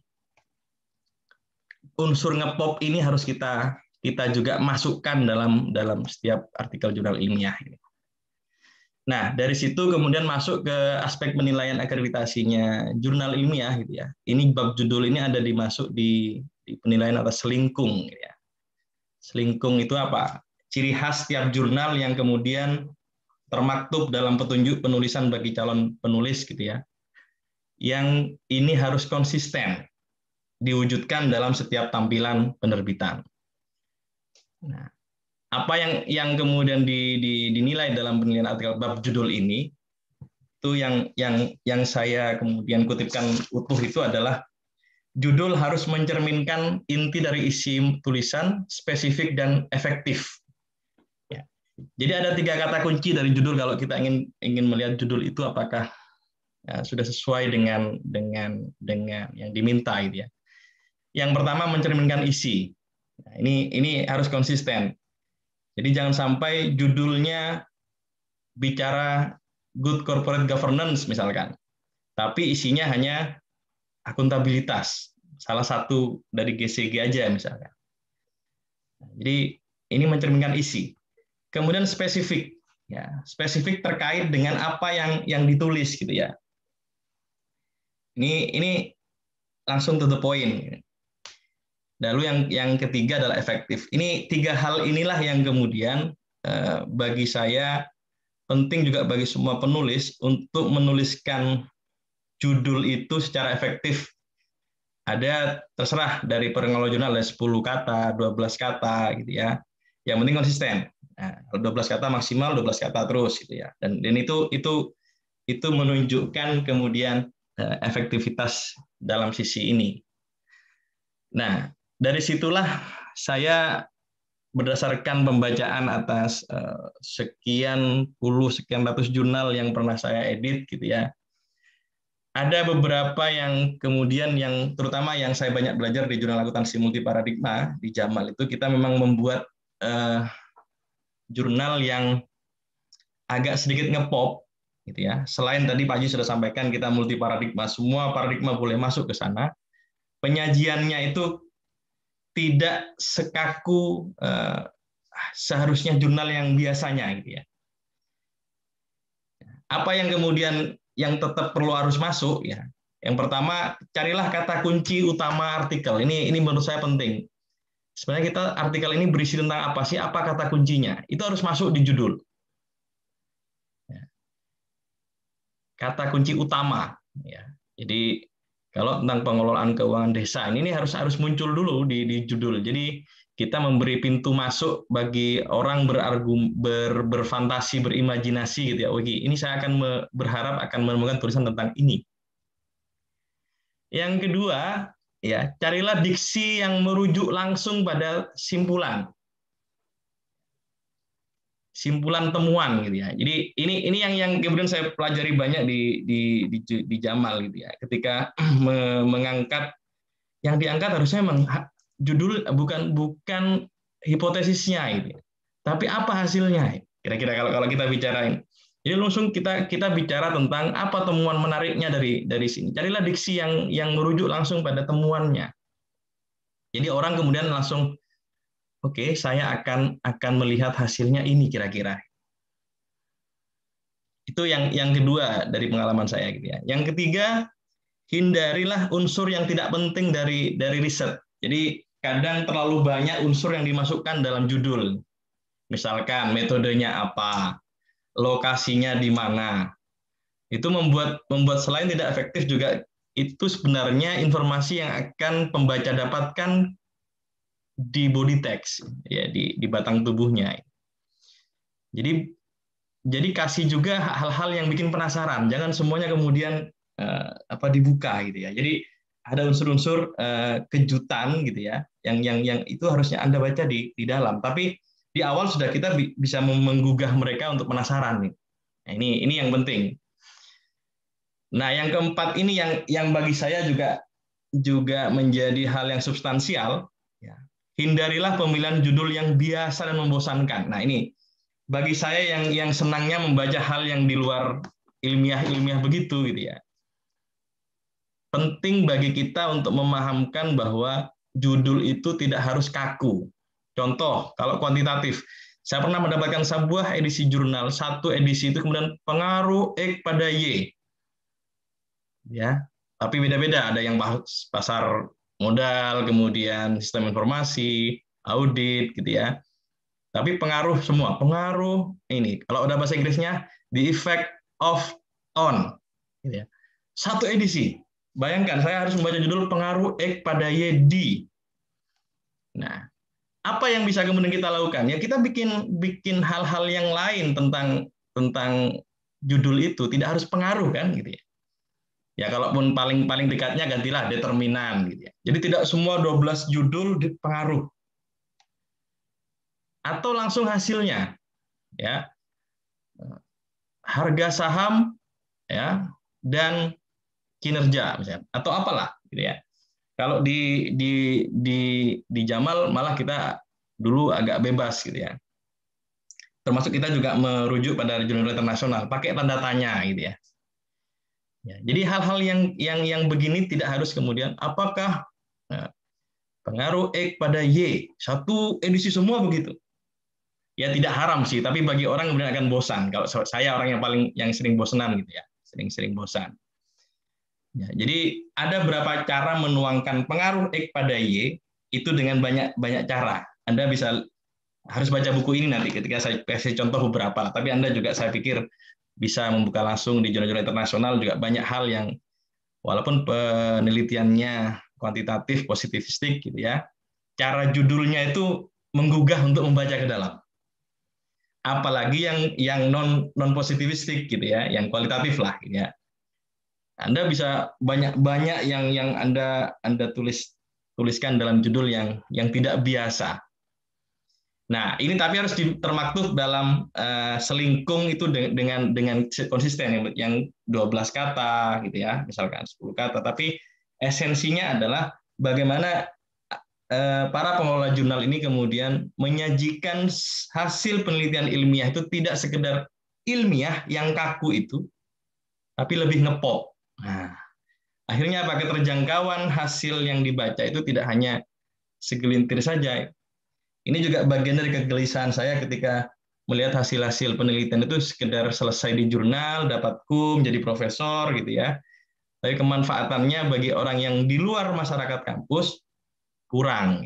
S7: unsur ngepop ini harus kita kita juga masukkan dalam dalam setiap artikel jurnal ilmiah. Nah, dari situ kemudian masuk ke aspek penilaian akreditasinya jurnal ilmiah gitu ya. Ini bab judul ini ada dimasuk di, di penilaian atas selingkung gitu ya. Selingkung itu apa? Ciri khas tiap jurnal yang kemudian termaktub dalam petunjuk penulisan bagi calon penulis gitu ya. Yang ini harus konsisten diwujudkan dalam setiap tampilan penerbitan. Nah, apa yang yang kemudian di, di, dinilai dalam penilaian artikel bab judul ini itu yang yang yang saya kemudian kutipkan utuh itu adalah judul harus mencerminkan inti dari isi tulisan, spesifik dan efektif. Ya. Jadi ada tiga kata kunci dari judul kalau kita ingin ingin melihat judul itu apakah ya, sudah sesuai dengan dengan dengan yang diminta gitu ya. Yang pertama mencerminkan isi. Nah, ini ini harus konsisten. Jadi jangan sampai judulnya bicara good corporate governance misalkan, tapi isinya hanya akuntabilitas, salah satu dari G C G aja misalkan. Jadi ini mencerminkan isi. Kemudian spesifik, ya spesifik terkait dengan apa yang yang ditulis gitu ya. Ini ini langsung to the point. Lalu yang yang ketiga adalah efektif. Ini tiga hal inilah yang kemudian eh, bagi saya penting juga bagi semua penulis untuk menuliskan judul itu secara efektif. Ada terserah dari pengelola jurnal ada sepuluh kata, dua belas kata gitu ya. Yang penting konsisten. Nah, kalau dua belas kata maksimal, dua belas kata terus gitu ya. Dan dan itu itu itu menunjukkan kemudian eh, efektivitas dalam sisi ini. Nah, dari situlah saya berdasarkan pembacaan atas uh, sekian puluh, sekian ratus jurnal yang pernah saya edit gitu ya. Ada beberapa yang kemudian yang terutama yang saya banyak belajar di jurnal akuntansi multi paradigma di Jamal itu kita memang membuat uh, jurnal yang agak sedikit ngepop gitu ya. Selain tadi Pak Haji sudah sampaikan kita multi paradigma, semua paradigma boleh masuk ke sana. Penyajiannya itu tidak sekaku uh, seharusnya jurnal yang biasanya gitu ya. Apa yang kemudian yang tetap perlu harus masuk ya. Yang pertama, carilah kata kunci utama artikel. Ini ini menurut saya penting. Sebenarnya kita artikel ini berisi tentang apa sih? Apa kata kuncinya? Itu harus masuk di judul. Kata kunci utama ya. Jadi kalau tentang pengelolaan keuangan desa ini, ini harus harus muncul dulu di, di judul. Jadi kita memberi pintu masuk bagi orang berargum, ber, berfantasi, berimajinasi gitu ya. Oke, ini saya akan me, berharap akan menemukan tulisan tentang ini. Yang kedua, ya carilah diksi yang merujuk langsung pada simpulan. Simpulan temuan gitu ya. Jadi ini ini yang yang kemudian saya pelajari banyak di di di, di Jamal gitu ya. Ketika me, mengangkat yang diangkat harusnya memang judul bukan bukan hipotesisnya gitu. Tapi apa hasilnya? Kira-kira kalau kalau kita bicarain. Jadi langsung kita kita bicara tentang apa temuan menariknya dari dari sini. Carilah diksi yang yang merujuk langsung pada temuannya. Jadi orang kemudian langsung oke, saya akan akan melihat hasilnya ini kira-kira. Itu yang yang kedua dari pengalaman saya gitu ya. Yang ketiga, hindarilah unsur yang tidak penting dari dari riset. Jadi kadang terlalu banyak unsur yang dimasukkan dalam judul. Misalkan metodenya apa, lokasinya di mana. Itu membuat membuat selain tidak efektif juga itu sebenarnya informasi yang akan pembaca dapatkan di body text ya di di batang tubuhnya. Jadi jadi kasih juga hal-hal yang bikin penasaran. Jangan semuanya kemudian uh, apa dibuka gitu ya. Jadi ada unsur-unsur uh, kejutan gitu ya. Yang yang yang itu harusnya Anda baca di di dalam. Tapi di awal sudah kita bi bisa menggugah mereka untuk penasaran nih. Nah, ini ini yang penting. Nah, yang keempat ini yang yang bagi saya juga juga menjadi hal yang substansial. Hindarilah pemilihan judul yang biasa dan membosankan. Nah ini bagi saya yang yang senangnya membaca hal yang di luar ilmiah-ilmiah begitu gitu ya. Penting bagi kita untuk memahamkan bahwa judul itu tidak harus kaku. Contoh, kalau kuantitatif, saya pernah mendapatkan sebuah edisi jurnal, satu edisi itu kemudian pengaruh X pada Y. Ya, tapi beda-beda, ada yang pasar modal, kemudian sistem informasi, audit gitu ya. Tapi pengaruh semua, pengaruh ini. Kalau udah bahasa Inggrisnya, the effect of on. Gitu ya. Satu edisi. Bayangkan saya harus membaca judul pengaruh X pada Y di. Nah, apa yang bisa kemudian kita lakukan? Ya kita bikin bikin hal-hal yang lain tentang tentang judul itu, tidak harus pengaruh kan gitu ya. Ya kalaupun paling paling dekatnya gantilah determinan gitu ya. Jadi tidak semua dua belas judul dipengaruh. Atau langsung hasilnya ya. Harga saham ya dan kinerja misalnya atau apalah gitu ya. Kalau di di di di Jamal malah kita dulu agak bebas gitu ya. Termasuk kita juga merujuk pada jurnal internasional pakai tanda tanya gitu ya. Ya, jadi hal-hal yang yang yang begini tidak harus kemudian apakah nah, pengaruh X pada Y satu edisi semua begitu. Ya tidak haram sih, tapi bagi orang kemudian akan bosan. Kalau saya orang yang paling yang sering bosanan gitu ya, sering-sering bosan. Ya, jadi ada beberapa cara menuangkan pengaruh X pada Y itu dengan banyak banyak cara. Anda bisa harus baca buku ini nanti ketika saya kasih contoh beberapa. Tapi Anda juga saya pikir bisa membuka langsung di jurnal-jurnal internasional juga banyak hal yang walaupun penelitiannya kuantitatif positivistik gitu ya, cara judulnya itu menggugah untuk membaca ke dalam. Apalagi yang yang non non positivistik gitu ya, yang kualitatif lah gitu ya. Anda bisa banyak-banyak yang yang Anda Anda tulis tuliskan dalam judul yang yang tidak biasa. Nah, ini tapi harus termaktub dalam uh, selingkung itu dengan dengan konsisten yang, yang dua belas kata gitu ya, misalkan sepuluh kata, tapi esensinya adalah bagaimana uh, para pengelola jurnal ini kemudian menyajikan hasil penelitian ilmiah itu tidak sekedar ilmiah yang kaku itu, tapi lebih ngepop. Nah, akhirnya apa? Keterjangkauan hasil yang dibaca itu tidak hanya segelintir saja. Ini juga bagian dari kegelisahan saya ketika melihat hasil-hasil penelitian itu sekedar selesai di jurnal, dapat kum, jadi profesor gitu ya. Tapi kemanfaatannya bagi orang yang di luar masyarakat kampus kurang.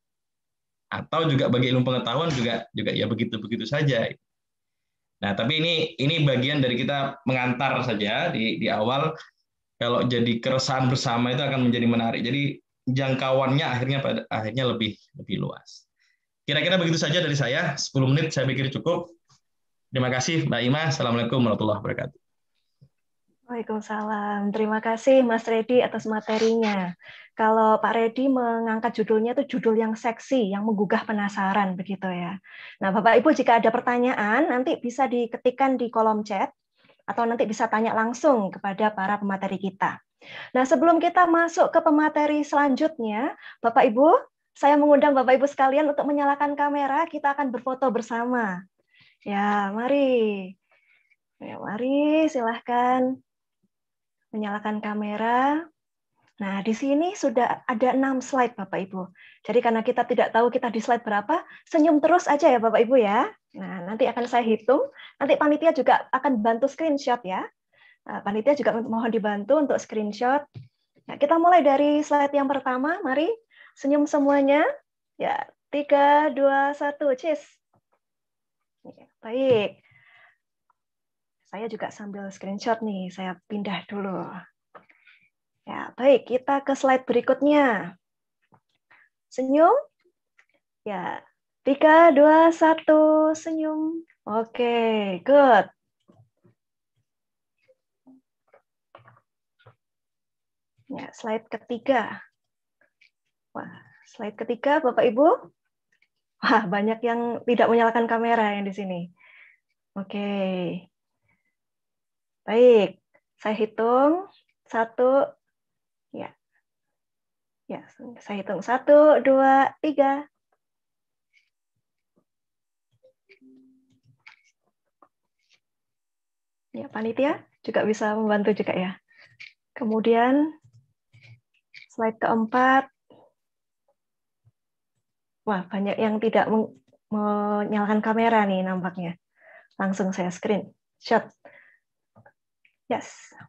S7: Atau juga bagi ilmu pengetahuan juga juga ya begitu-begitu saja. Nah, tapi ini ini bagian dari kita mengantar saja di di awal. Kalau jadi keresahan bersama itu akan menjadi menarik. Jadi jangkauannya akhirnya pada akhirnya lebih lebih luas. Kira-kira begitu saja dari saya, sepuluh menit saya pikir cukup. Terima kasih Mbak Ima, Assalamualaikum warahmatullahi wabarakatuh.
S2: Waalaikumsalam. Terima kasih Mas Redi atas materinya. Kalau Pak Redi mengangkat judulnya itu judul yang seksi, yang menggugah penasaran begitu ya. Nah Bapak Ibu jika ada pertanyaan nanti bisa diketikkan di kolom chat atau nanti bisa tanya langsung kepada para pemateri kita. Nah sebelum kita masuk ke pemateri selanjutnya, Bapak Ibu, saya mengundang Bapak Ibu sekalian untuk menyalakan kamera, kita akan berfoto bersama. Ya, mari. Ya, mari silahkan menyalakan kamera. Nah, di sini sudah ada enam slide Bapak Ibu. Jadi karena kita tidak tahu kita di slide berapa, senyum terus aja ya Bapak Ibu ya. Nah, nanti akan saya hitung. Nanti panitia juga akan bantu screenshot ya. Nah, panitia juga mohon dibantu untuk screenshot. Nah, kita mulai dari slide yang pertama, mari. Senyum semuanya. Ya, tiga, dua, satu, cheers. Baik. Saya juga sambil screenshot nih, saya pindah dulu. Ya, baik, kita ke slide berikutnya. Senyum. Ya, tiga, dua, satu, senyum. Oke, good. Ya, slide ketiga. Wah, slide ketiga, Bapak Ibu. Wah, banyak yang tidak menyalakan kamera yang di sini. Oke. Baik, saya hitung. Satu. Ya. Ya, saya hitung. Satu, dua, tiga. Ya, panitia juga bisa membantu juga ya. Kemudian, slide keempat. Wah, banyak yang tidak menyalakan kamera nih nampaknya. Langsung saya screen shot. Yes.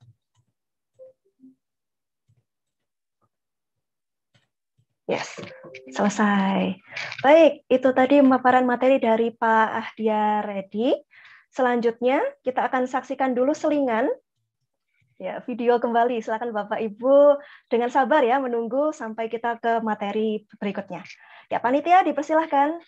S2: Yes, selesai. Baik, itu tadi pemaparan materi dari Pak Ahdia Reddy. Selanjutnya kita akan saksikan dulu selingan ya, video kembali. Silakan Bapak Ibu dengan sabar ya menunggu sampai kita ke materi berikutnya. Ya, panitia dipersilahkan.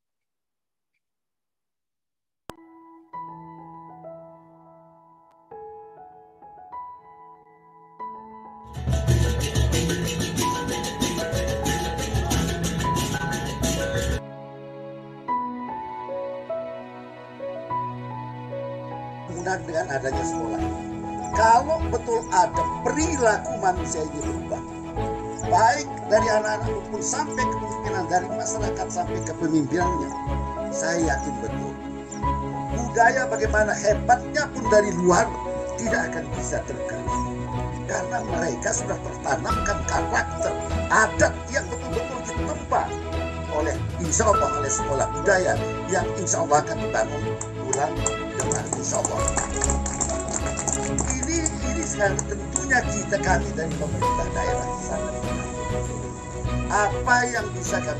S1: Dengan adanya sekolah, kalau betul ada perilaku manusia ini berubah, baik dari anak-anak maupun sampai kemungkinan dari masyarakat sampai ke pemimpinannya, saya yakin betul budaya bagaimana hebatnya pun dari luar tidak akan bisa tergerus, karena mereka sudah tertanamkan karakter adat yang betul-betul ditempa oleh insya Allah oleh sekolah budaya yang insya Allah akan dibangun bulan depan insya Allah. Ini ini sekarang tentunya kita kami dari pemerintah daerah sangat apa yang bisa kami.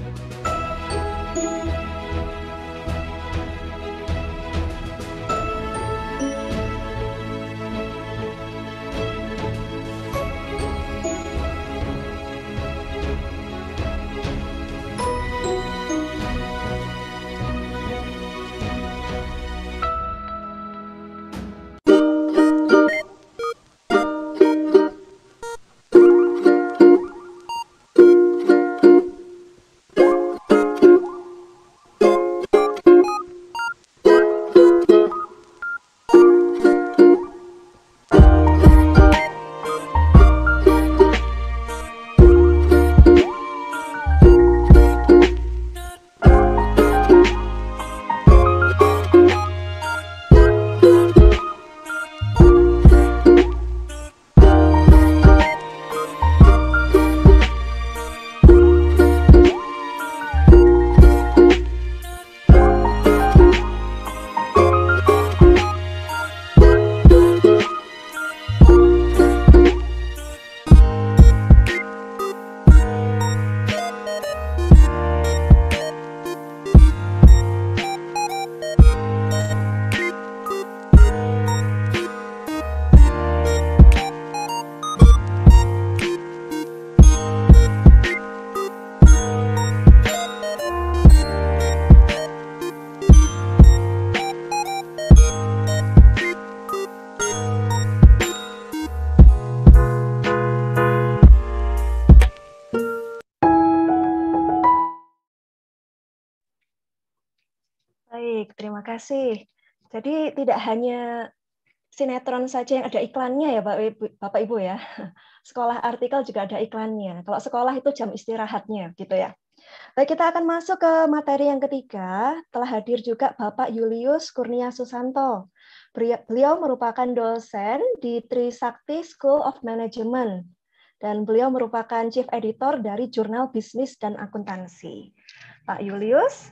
S2: Baik, terima kasih. Jadi tidak hanya sinetron saja yang ada iklannya ya Bapak Ibu, Bapak Ibu ya. Sekolah artikel juga ada iklannya. Kalau sekolah itu jam istirahatnya gitu ya. Baik, kita akan masuk ke materi yang ketiga. Telah hadir juga Bapak Julius Kurnia Susanto. Beliau merupakan dosen di Trisakti School of Management. Dan beliau merupakan Chief Editor dari Jurnal Bisnis dan Akuntansi. Pak Julius,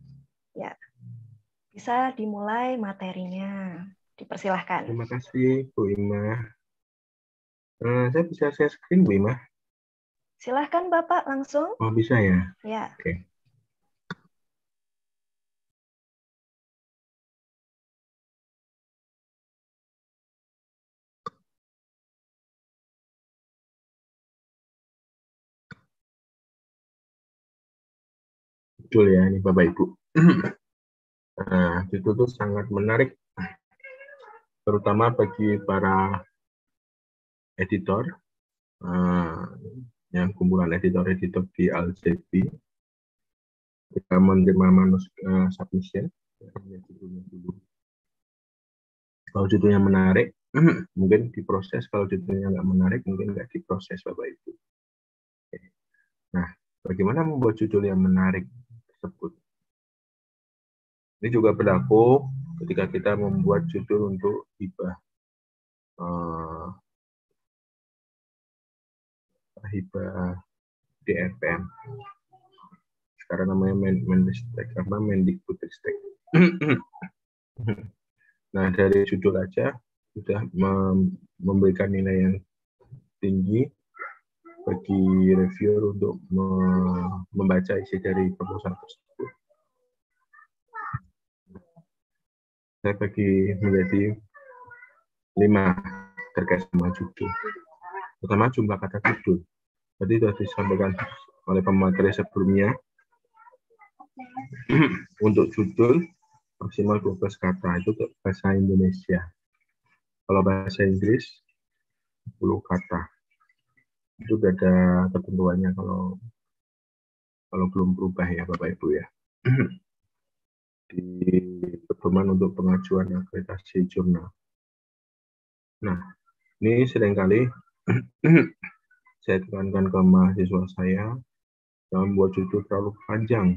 S2: ya, bisa dimulai materinya. Dipersilahkan.
S8: Terima kasih, Bu Ima. Uh, saya bisa share screen, Bu Ima?
S2: Silahkan, Bapak, langsung.
S8: Oh, bisa ya?
S2: Ya.
S8: Oke. Okay. Betul ya, ini Bapak Ibu. Nah, itu tuh sangat menarik, terutama bagi para editor, uh, yang kumpulan editor-editor di Al Z B. Kita menerima manus uh, submission. Kalau judulnya menarik, mungkin diproses. Kalau judulnya nggak menarik, mungkin nggak diproses, Bapak Ibu. Nah, bagaimana membuat judul yang menarik tersebut? Ini juga berlaku ketika kita membuat judul untuk hibah uh, hibah D R P M. Sekarang namanya Mendikbud apa Mendikbudristek. Nah, dari judul aja sudah memberikan nilai yang tinggi bagi reviewer untuk membaca isi dari proposal tersebut. Saya bagi menjadi lima terkait sama judul. Pertama, jumlah kata judul. Tadi sudah disampaikan oleh pemateri sebelumnya. Untuk judul maksimal dua belas kata itu untuk bahasa Indonesia. Kalau bahasa Inggris sepuluh kata. Itu sudah ada ketentuannya kalau kalau belum berubah ya Bapak Ibu ya. Di pedoman untuk pengajuan akreditasi jurnal. Nah, ini seringkali saya tekankan ke mahasiswa saya jangan membuat judul terlalu panjang,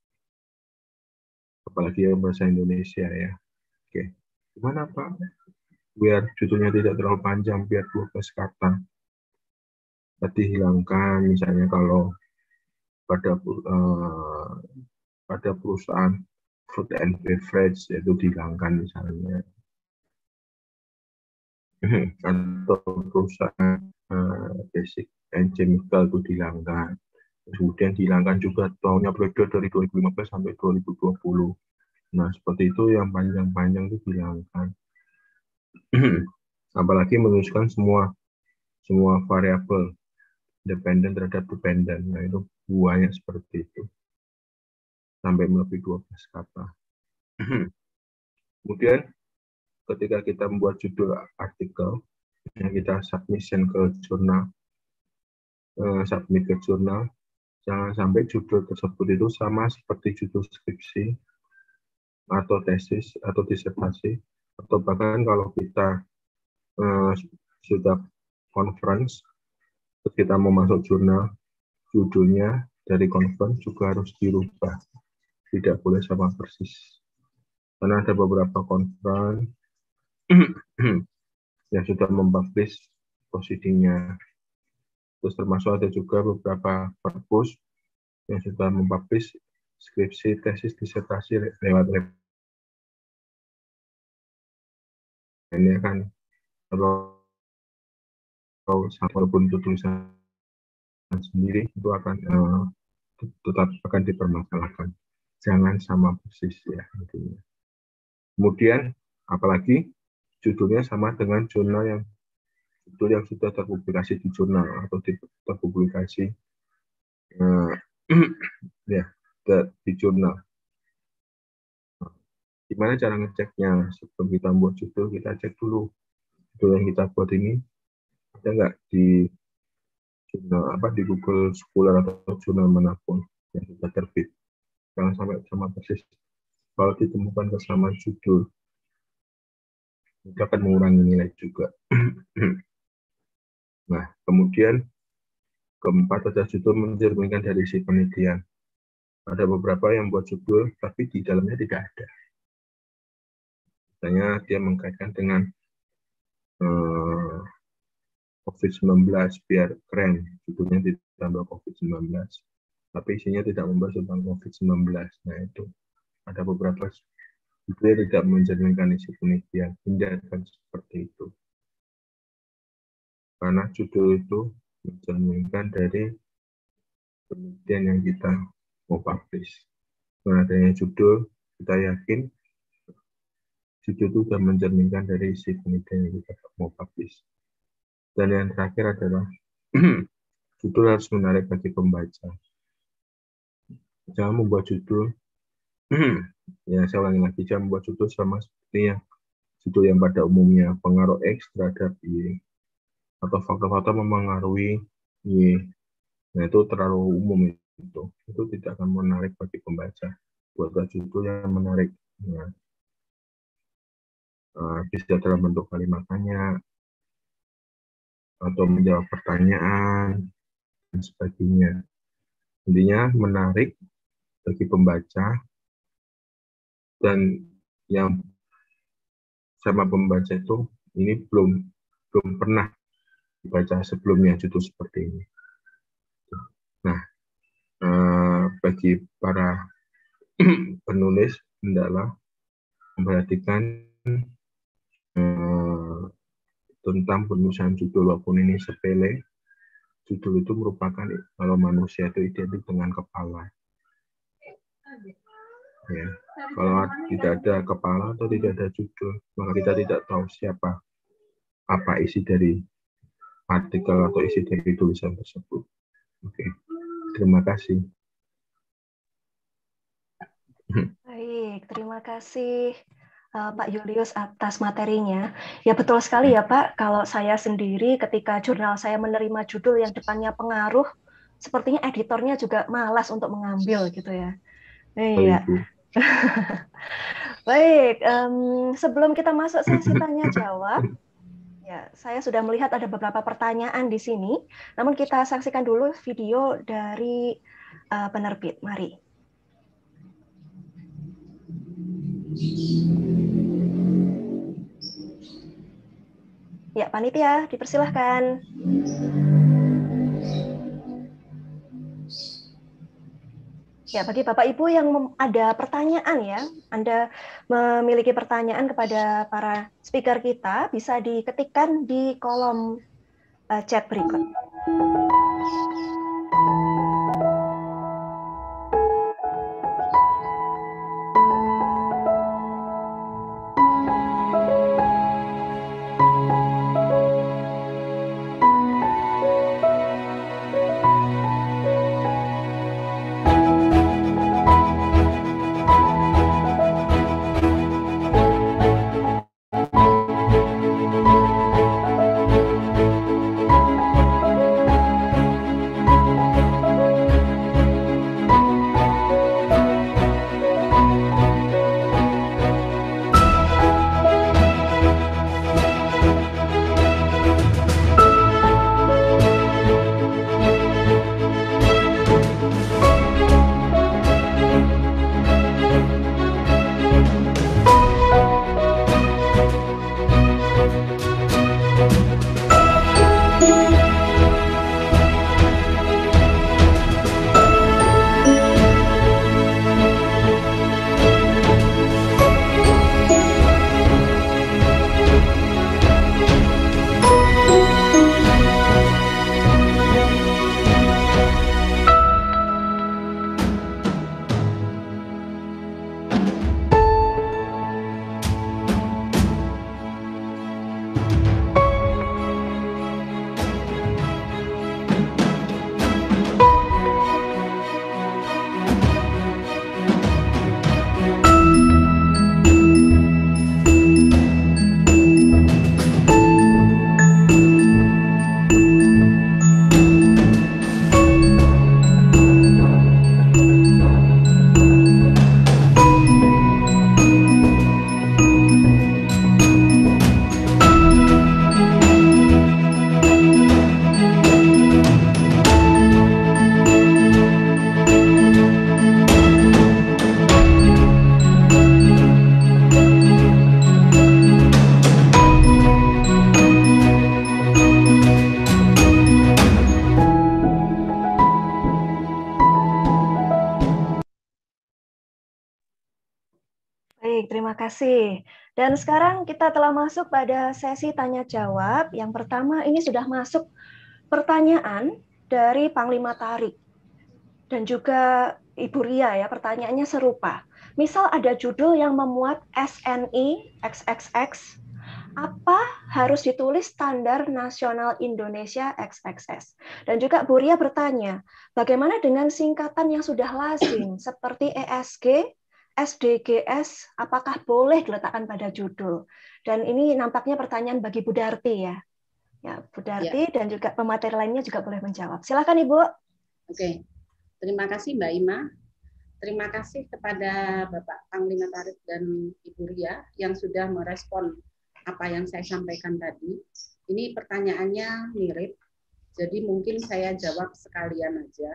S8: apalagi yang bahasa Indonesia ya. Oke, gimana Pak? Biar judulnya tidak terlalu panjang, biar dua belas kata. Tadi hilangkan, misalnya kalau pada uh, pada perusahaan food and beverage itu dihilangkan misalnya, atau perusahaan uh, basic and chemical itu dihilangkan. Kemudian dihilangkan juga tahunnya periode dari dua ribu lima belas sampai dua ribu dua puluh. Nah, seperti itu yang panjang-panjang itu dihilangkan. Apalagi menuliskan semua semua variabel dependen terhadap dependen. Nah, itu banyak seperti itu. Sampai melebihi dua belas kata. Kemudian ketika kita membuat judul artikel, yang kita submission ke jurnal, eh, submit ke jurnal, jangan sampai judul tersebut itu sama seperti judul skripsi atau tesis atau disertasi, atau bahkan kalau kita eh, sudah conference, kita mau masuk jurnal, judulnya dari conference juga harus dirubah, tidak boleh sama persis. Karena ada beberapa conference yang sudah mempublish proceedingnya. Terus termasuk ada juga beberapa perpus yang sudah mempublish skripsi, tesis, disertasi lewat web. Ini kan kalau walaupun itu tulisan sendiri itu akan uh, tetap akan dipermasalahkan. Jangan sama persis ya intinya. Kemudian apalagi judulnya sama dengan jurnal yang judul yang sudah terpublikasi di jurnal atau terpublikasi uh, ya di jurnal. Gimana cara ngeceknya? Sebelum kita buat judul, kita cek dulu judul yang kita buat ini ada nggak di jurnal apa di Google Scholar atau jurnal manapun yang sudah terbit. Jangan sampai sama persis. Kalau ditemukan kesamaan judul, itu akan mengurangi nilai juga. Nah, kemudian keempat ada judul mencerminkan dari isi penelitian. Ada beberapa yang buat judul, tapi di dalamnya tidak ada. Misalnya dia mengkaitkan dengan eh, COVID sembilan belas biar keren, judulnya ditambah COVID sembilan belas. Tapi isinya tidak membahas tentang COVID sembilan belas. Nah, itu ada beberapa judulnya tidak mencerminkan isi penelitian. Hindarkan seperti itu. Karena judul itu mencerminkan dari penelitian yang kita mau publish. Dengan adanya judul, kita yakin judul itu sudah mencerminkan dari isi penelitian yang kita mau publish. Dan yang terakhir adalah judul harus menarik bagi pembaca. Jangan membuat judul, ya saya ulangi lagi, jangan membuat judul sama seperti yang judul yang pada umumnya pengaruh X terhadap Y atau faktor-faktor memengaruhi Y. Nah, itu terlalu umum itu. Itu tidak akan menarik bagi pembaca. Buatlah judul yang menarik. Nah, uh, bisa dalam bentuk kalimat tanya atau menjawab pertanyaan dan sebagainya. Intinya menarik bagi pembaca dan yang sama pembaca itu ini belum belum pernah dibaca sebelumnya judul seperti ini. Nah, eh, bagi para penulis hendaklah memperhatikan eh, tentang penulisan judul walaupun ini sepele, judul itu merupakan kalau manusia itu identik dengan kepala. Ya, kalau tidak ada kepala atau tidak ada judul, maka kita tidak tahu siapa, apa isi dari artikel atau isi dari tulisan tersebut. Oke, terima kasih.
S2: Baik, terima kasih uh, Pak Julius atas materinya. Ya betul sekali ya Pak, kalau saya sendiri ketika jurnal saya menerima judul yang depannya pengaruh, sepertinya editornya juga malas untuk mengambil gitu ya. Iya. Baik, um, sebelum kita masuk sesi tanya jawab, ya saya sudah melihat ada beberapa pertanyaan di sini. Namun kita saksikan dulu video dari uh, penerbit. Mari. Ya, panitia, dipersilahkan. Ya, bagi Bapak Ibu yang ada pertanyaan ya, Anda memiliki pertanyaan kepada para speaker kita, bisa diketikkan di kolom uh, chat berikut. Terima kasih. Dan sekarang kita telah masuk pada sesi tanya jawab. Yang pertama ini sudah masuk pertanyaan dari Panglima Tarik dan juga Ibu Ria ya. Pertanyaannya serupa. Misal ada judul yang memuat S N I X X X, apa harus ditulis standar nasional Indonesia X X X? Dan juga Bu Ria bertanya, bagaimana dengan singkatan yang sudah lazim seperti E S G, S D G S, apakah boleh diletakkan pada judul? Dan ini nampaknya pertanyaan bagi Bu Darti ya. Ya, Bu Darti ya. Dan juga pemateri lainnya juga boleh menjawab. Silakan Ibu.
S4: Oke, terima kasih Mbak Ima. Terima kasih kepada Bapak Panglima Tarik dan Ibu Ria yang sudah merespon apa yang saya sampaikan tadi. Ini pertanyaannya mirip, jadi mungkin saya jawab sekalian aja.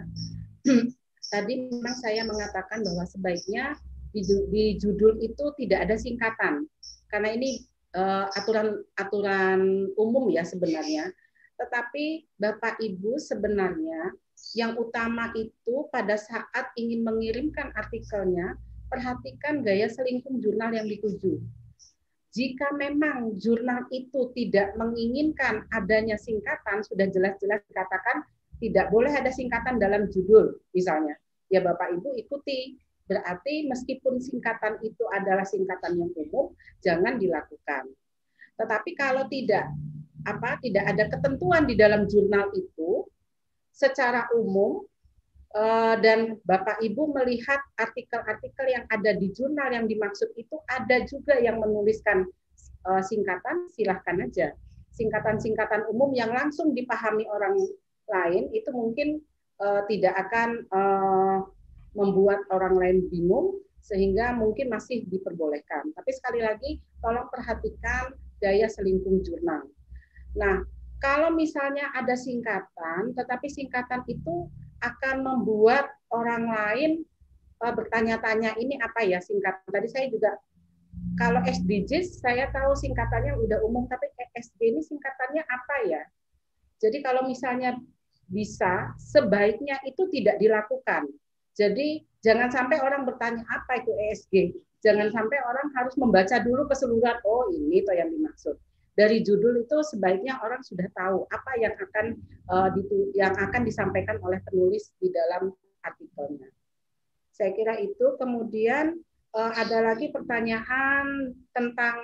S4: Tadi memang saya mengatakan bahwa sebaiknya di judul itu tidak ada singkatan, karena ini uh, aturan aturan umum ya sebenarnya. Tetapi Bapak Ibu sebenarnya yang utama itu pada saat ingin mengirimkan artikelnya, perhatikan gaya selingkuh jurnal yang dituju. Jika memang jurnal itu tidak menginginkan adanya singkatan, sudah jelas-jelas dikatakan tidak boleh ada singkatan dalam judul misalnya. Ya Bapak Ibu ikuti. Berarti meskipun singkatan itu adalah singkatan yang umum, jangan dilakukan. Tetapi kalau tidak apa tidak ada ketentuan di dalam jurnal itu secara umum eh, dan Bapak Ibu melihat artikel-artikel yang ada di jurnal yang dimaksud itu ada juga yang menuliskan eh, singkatan, silahkan aja. Singkatan-singkatan umum yang langsung dipahami orang lain itu mungkin eh, tidak akan eh, membuat orang lain bingung, sehingga mungkin masih diperbolehkan. Tapi sekali lagi, tolong perhatikan gaya selingkung jurnal. Nah, kalau misalnya ada singkatan, tetapi singkatan itu akan membuat orang lain uh, bertanya-tanya, ini apa ya singkatan? Tadi saya juga, kalau S D Gs, saya tahu singkatannya udah umum, tapi E S G ini singkatannya apa ya? Jadi kalau misalnya bisa, sebaiknya itu tidak dilakukan. Jadi jangan sampai orang bertanya apa itu E S G. Jangan sampai orang harus membaca dulu keseluruhan. Oh ini toh yang dimaksud. Dari judul itu sebaiknya orang sudah tahu apa yang akan uh, ditu- yang akan disampaikan oleh penulis di dalam artikelnya. Saya kira itu. Kemudian uh, ada lagi pertanyaan tentang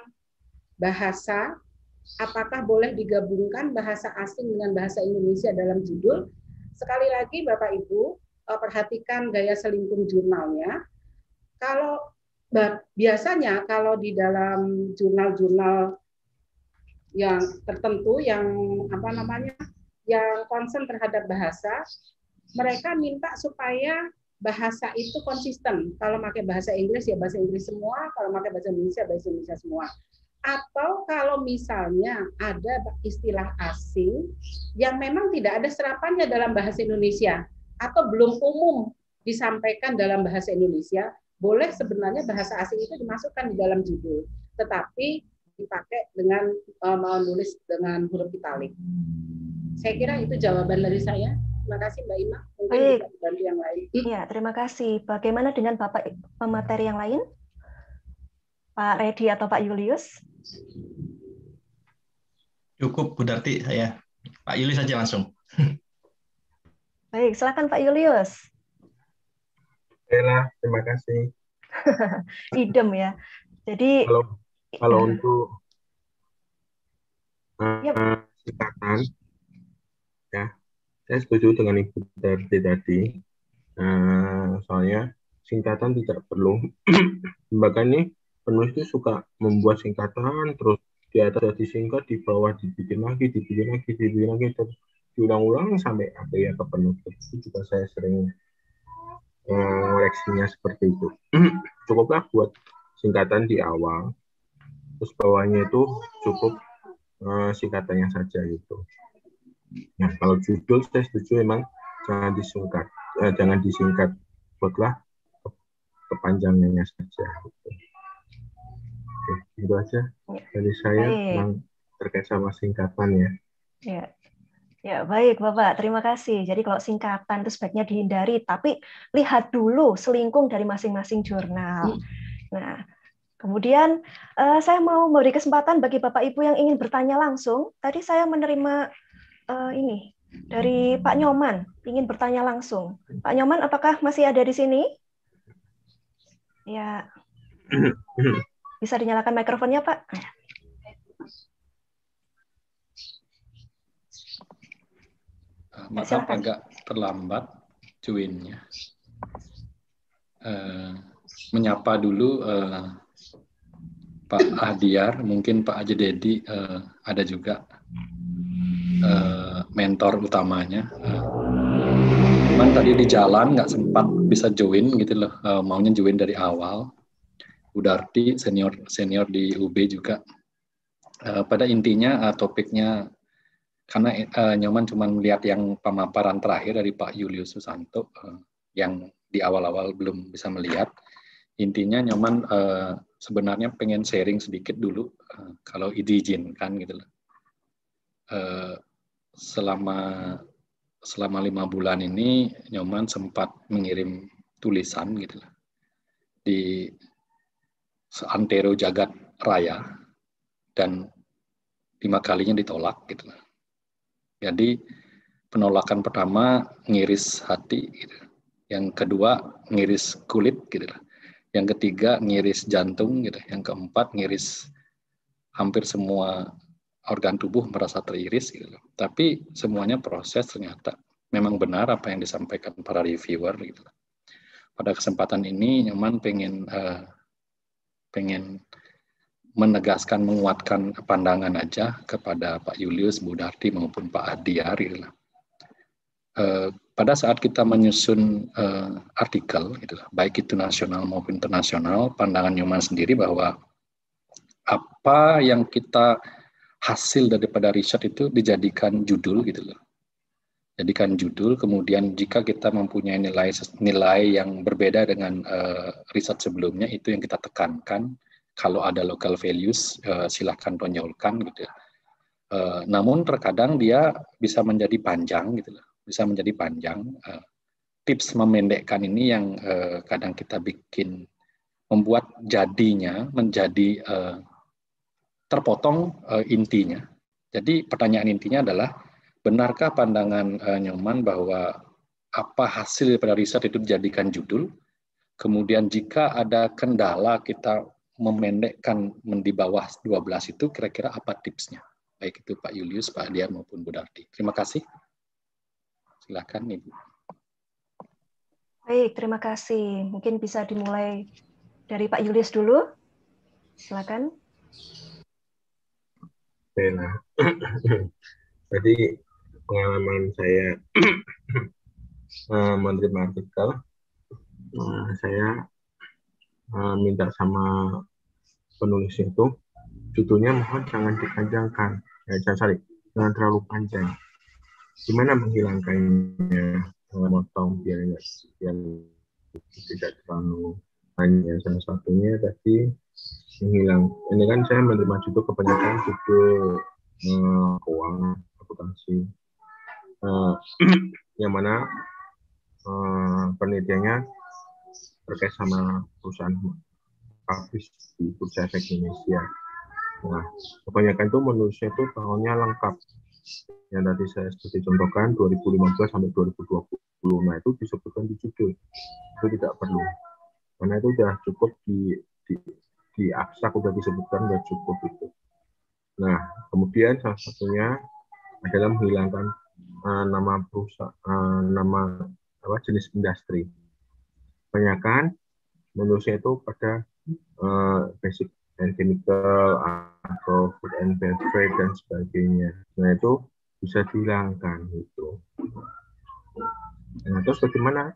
S4: bahasa. Apakah boleh digabungkan bahasa asing dengan bahasa Indonesia dalam judul? Sekali lagi Bapak Ibu, perhatikan gaya selingkung jurnalnya. Kalau biasanya kalau di dalam jurnal-jurnal yang tertentu yang apa namanya yang concern terhadap bahasa, mereka minta supaya bahasa itu konsisten. Kalau pakai bahasa Inggris ya bahasa Inggris semua, kalau pakai bahasa Indonesia bahasa Indonesia semua. Atau kalau misalnya ada istilah asing yang memang tidak ada serapannya dalam bahasa Indonesia atau belum umum disampaikan dalam bahasa Indonesia, boleh sebenarnya bahasa asing itu dimasukkan di dalam judul, tetapi dipakai dengan uh, menulis dengan huruf italik. Saya kira itu jawaban dari saya. Terima kasih Mbak Ima. Mungkin
S2: Baik.
S4: bisa dibantu yang lain.
S2: Iya, terima kasih. Bagaimana dengan Bapak pemateri yang lain? Pak Redi atau Pak Julius?
S7: Cukup, Bu Darti, saya. Pak Julius saja langsung.
S2: Baik, silakan Pak Julius.
S8: Bella, terima kasih.
S2: Idem ya. Jadi
S8: kalau kalau uh, untuk uh,
S2: yep.
S8: singkatan, ya, saya setuju dengan Ibu Darti tadi. Uh, soalnya singkatan tidak perlu. Bahkan nih penulis itu suka membuat singkatan, terus di atas disingkat, di bawah dibikin lagi, dibikin lagi, dibikin lagi, terus diulang-ulang sampai apa ya ke penulis. Itu juga saya sering koleksinya seperti itu. Cukuplah buat singkatan di awal, terus bawahnya itu cukup uh, singkatannya saja gitu. Nah kalau judul saya setuju memang jangan disingkat, uh, jangan disingkat, buatlah kepanjangannya saja. Gitu. Oke, itu aja dari saya yang terkait sama singkatan ya.
S2: Ya. Ya, baik Bapak, terima kasih. Jadi kalau singkatan itu sebaiknya dihindari, tapi lihat dulu selingkung dari masing-masing jurnal. Nah, kemudian uh, saya mau memberi kesempatan bagi Bapak Ibu yang ingin bertanya langsung. Tadi saya menerima uh, ini dari Pak Nyoman, ingin bertanya langsung. Pak Nyoman, apakah masih ada di sini? Ya, bisa dinyalakan mikrofonnya, Pak?
S9: Maaf Silakan. Agak terlambat join-nya. Uh, menyapa dulu uh, Pak Ahdiar, mungkin Pak Haji Dedi uh, ada juga uh, mentor utamanya. Uh, cuman tadi di jalan nggak sempat bisa join gitu loh, uh, maunya join dari awal. Bu Darti senior senior di U B juga. Uh, pada intinya uh, topiknya karena uh, Nyoman cuma melihat yang pemaparan terakhir dari Pak Julius Susanto uh, yang di awal-awal belum bisa melihat. Intinya Nyoman uh, sebenarnya pengen sharing sedikit dulu uh, kalau diizinkan gitu loh. Uh, selama selama lima bulan ini Nyoman sempat mengirim tulisan gitu loh di seantero jagat raya dan lima kalinya ditolak gitu loh. Jadi penolakan pertama ngiris hati, gitu. Yang kedua ngiris kulit, gitu. Yang ketiga ngiris jantung, gitu. Yang keempat ngiris hampir semua organ tubuh merasa teriris, gitu. Tapi semuanya proses ternyata memang benar apa yang disampaikan para reviewer, gitu. Pada kesempatan ini Nyoman pengen uh, pengen menegaskan, menguatkan pandangan aja kepada Pak Julius, Bu Darti maupun Pak Adiar, gitu. Uh, pada saat kita menyusun uh, artikel, gitu, baik itu nasional maupun internasional, pandangan Nyoman sendiri bahwa apa yang kita hasil daripada riset itu dijadikan judul, gitu loh. Jadikan judul, kemudian jika kita mempunyai nilai nilai yang berbeda dengan uh, riset sebelumnya, itu yang kita tekankan. Kalau ada local values, uh, silakan tonjolkan, gitu. Uh, namun terkadang dia bisa menjadi panjang, gitu loh. Bisa menjadi panjang. Uh, tips memendekkan ini yang uh, kadang kita bikin membuat jadinya menjadi uh, terpotong uh, intinya. Jadi pertanyaan intinya adalah, benarkah pandangan uh, Nyoman bahwa apa hasil daripada riset itu dijadikan judul? Kemudian jika ada kendala kita memendekkan di bawah dua belas itu, kira-kira apa tipsnya? Baik itu Pak Julius, Pak Adiar maupun Bu Darti. Terima kasih. Silakan Ibu.
S2: Baik, terima kasih. Mungkin bisa dimulai dari Pak Julius dulu. Silakan.
S8: Oke, nah. Jadi pengalaman saya uh, menerima artikel, uh, saya uh, minta sama penulis itu judulnya mohon jangan dipanjangkan, ya, jangan sorry, jangan terlalu panjang. Gimana menghilangkannya, memotong biar biar tidak terlalu panjang. Salah satunya tadi menghilang. Ini kan saya menerima judul kebanyakan judul uh, keuangan, akuntansi, uh, yang mana uh, penelitiannya terkait sama perusahaan publish di Bursa Efek Indonesia. Nah, kebanyakan itu menulisnya itu tahunnya lengkap. Yang tadi saya seperti contohkan dua ribu lima belas sampai dua ribu dua puluh. Nah, itu disebutkan di judul. Itu tidak perlu. Karena itu sudah cukup di di, di abstrak sudah disebutkan, sudah cukup itu. Nah, kemudian salah satunya adalah menghilangkan uh, nama perusahaan, uh, nama apa jenis industri. Kebanyakan menulisnya itu pada uh, basic and chemical atau food and beverage dan sebagainya. Nah, itu bisa dihilangkan itu. Nah, terus bagaimana?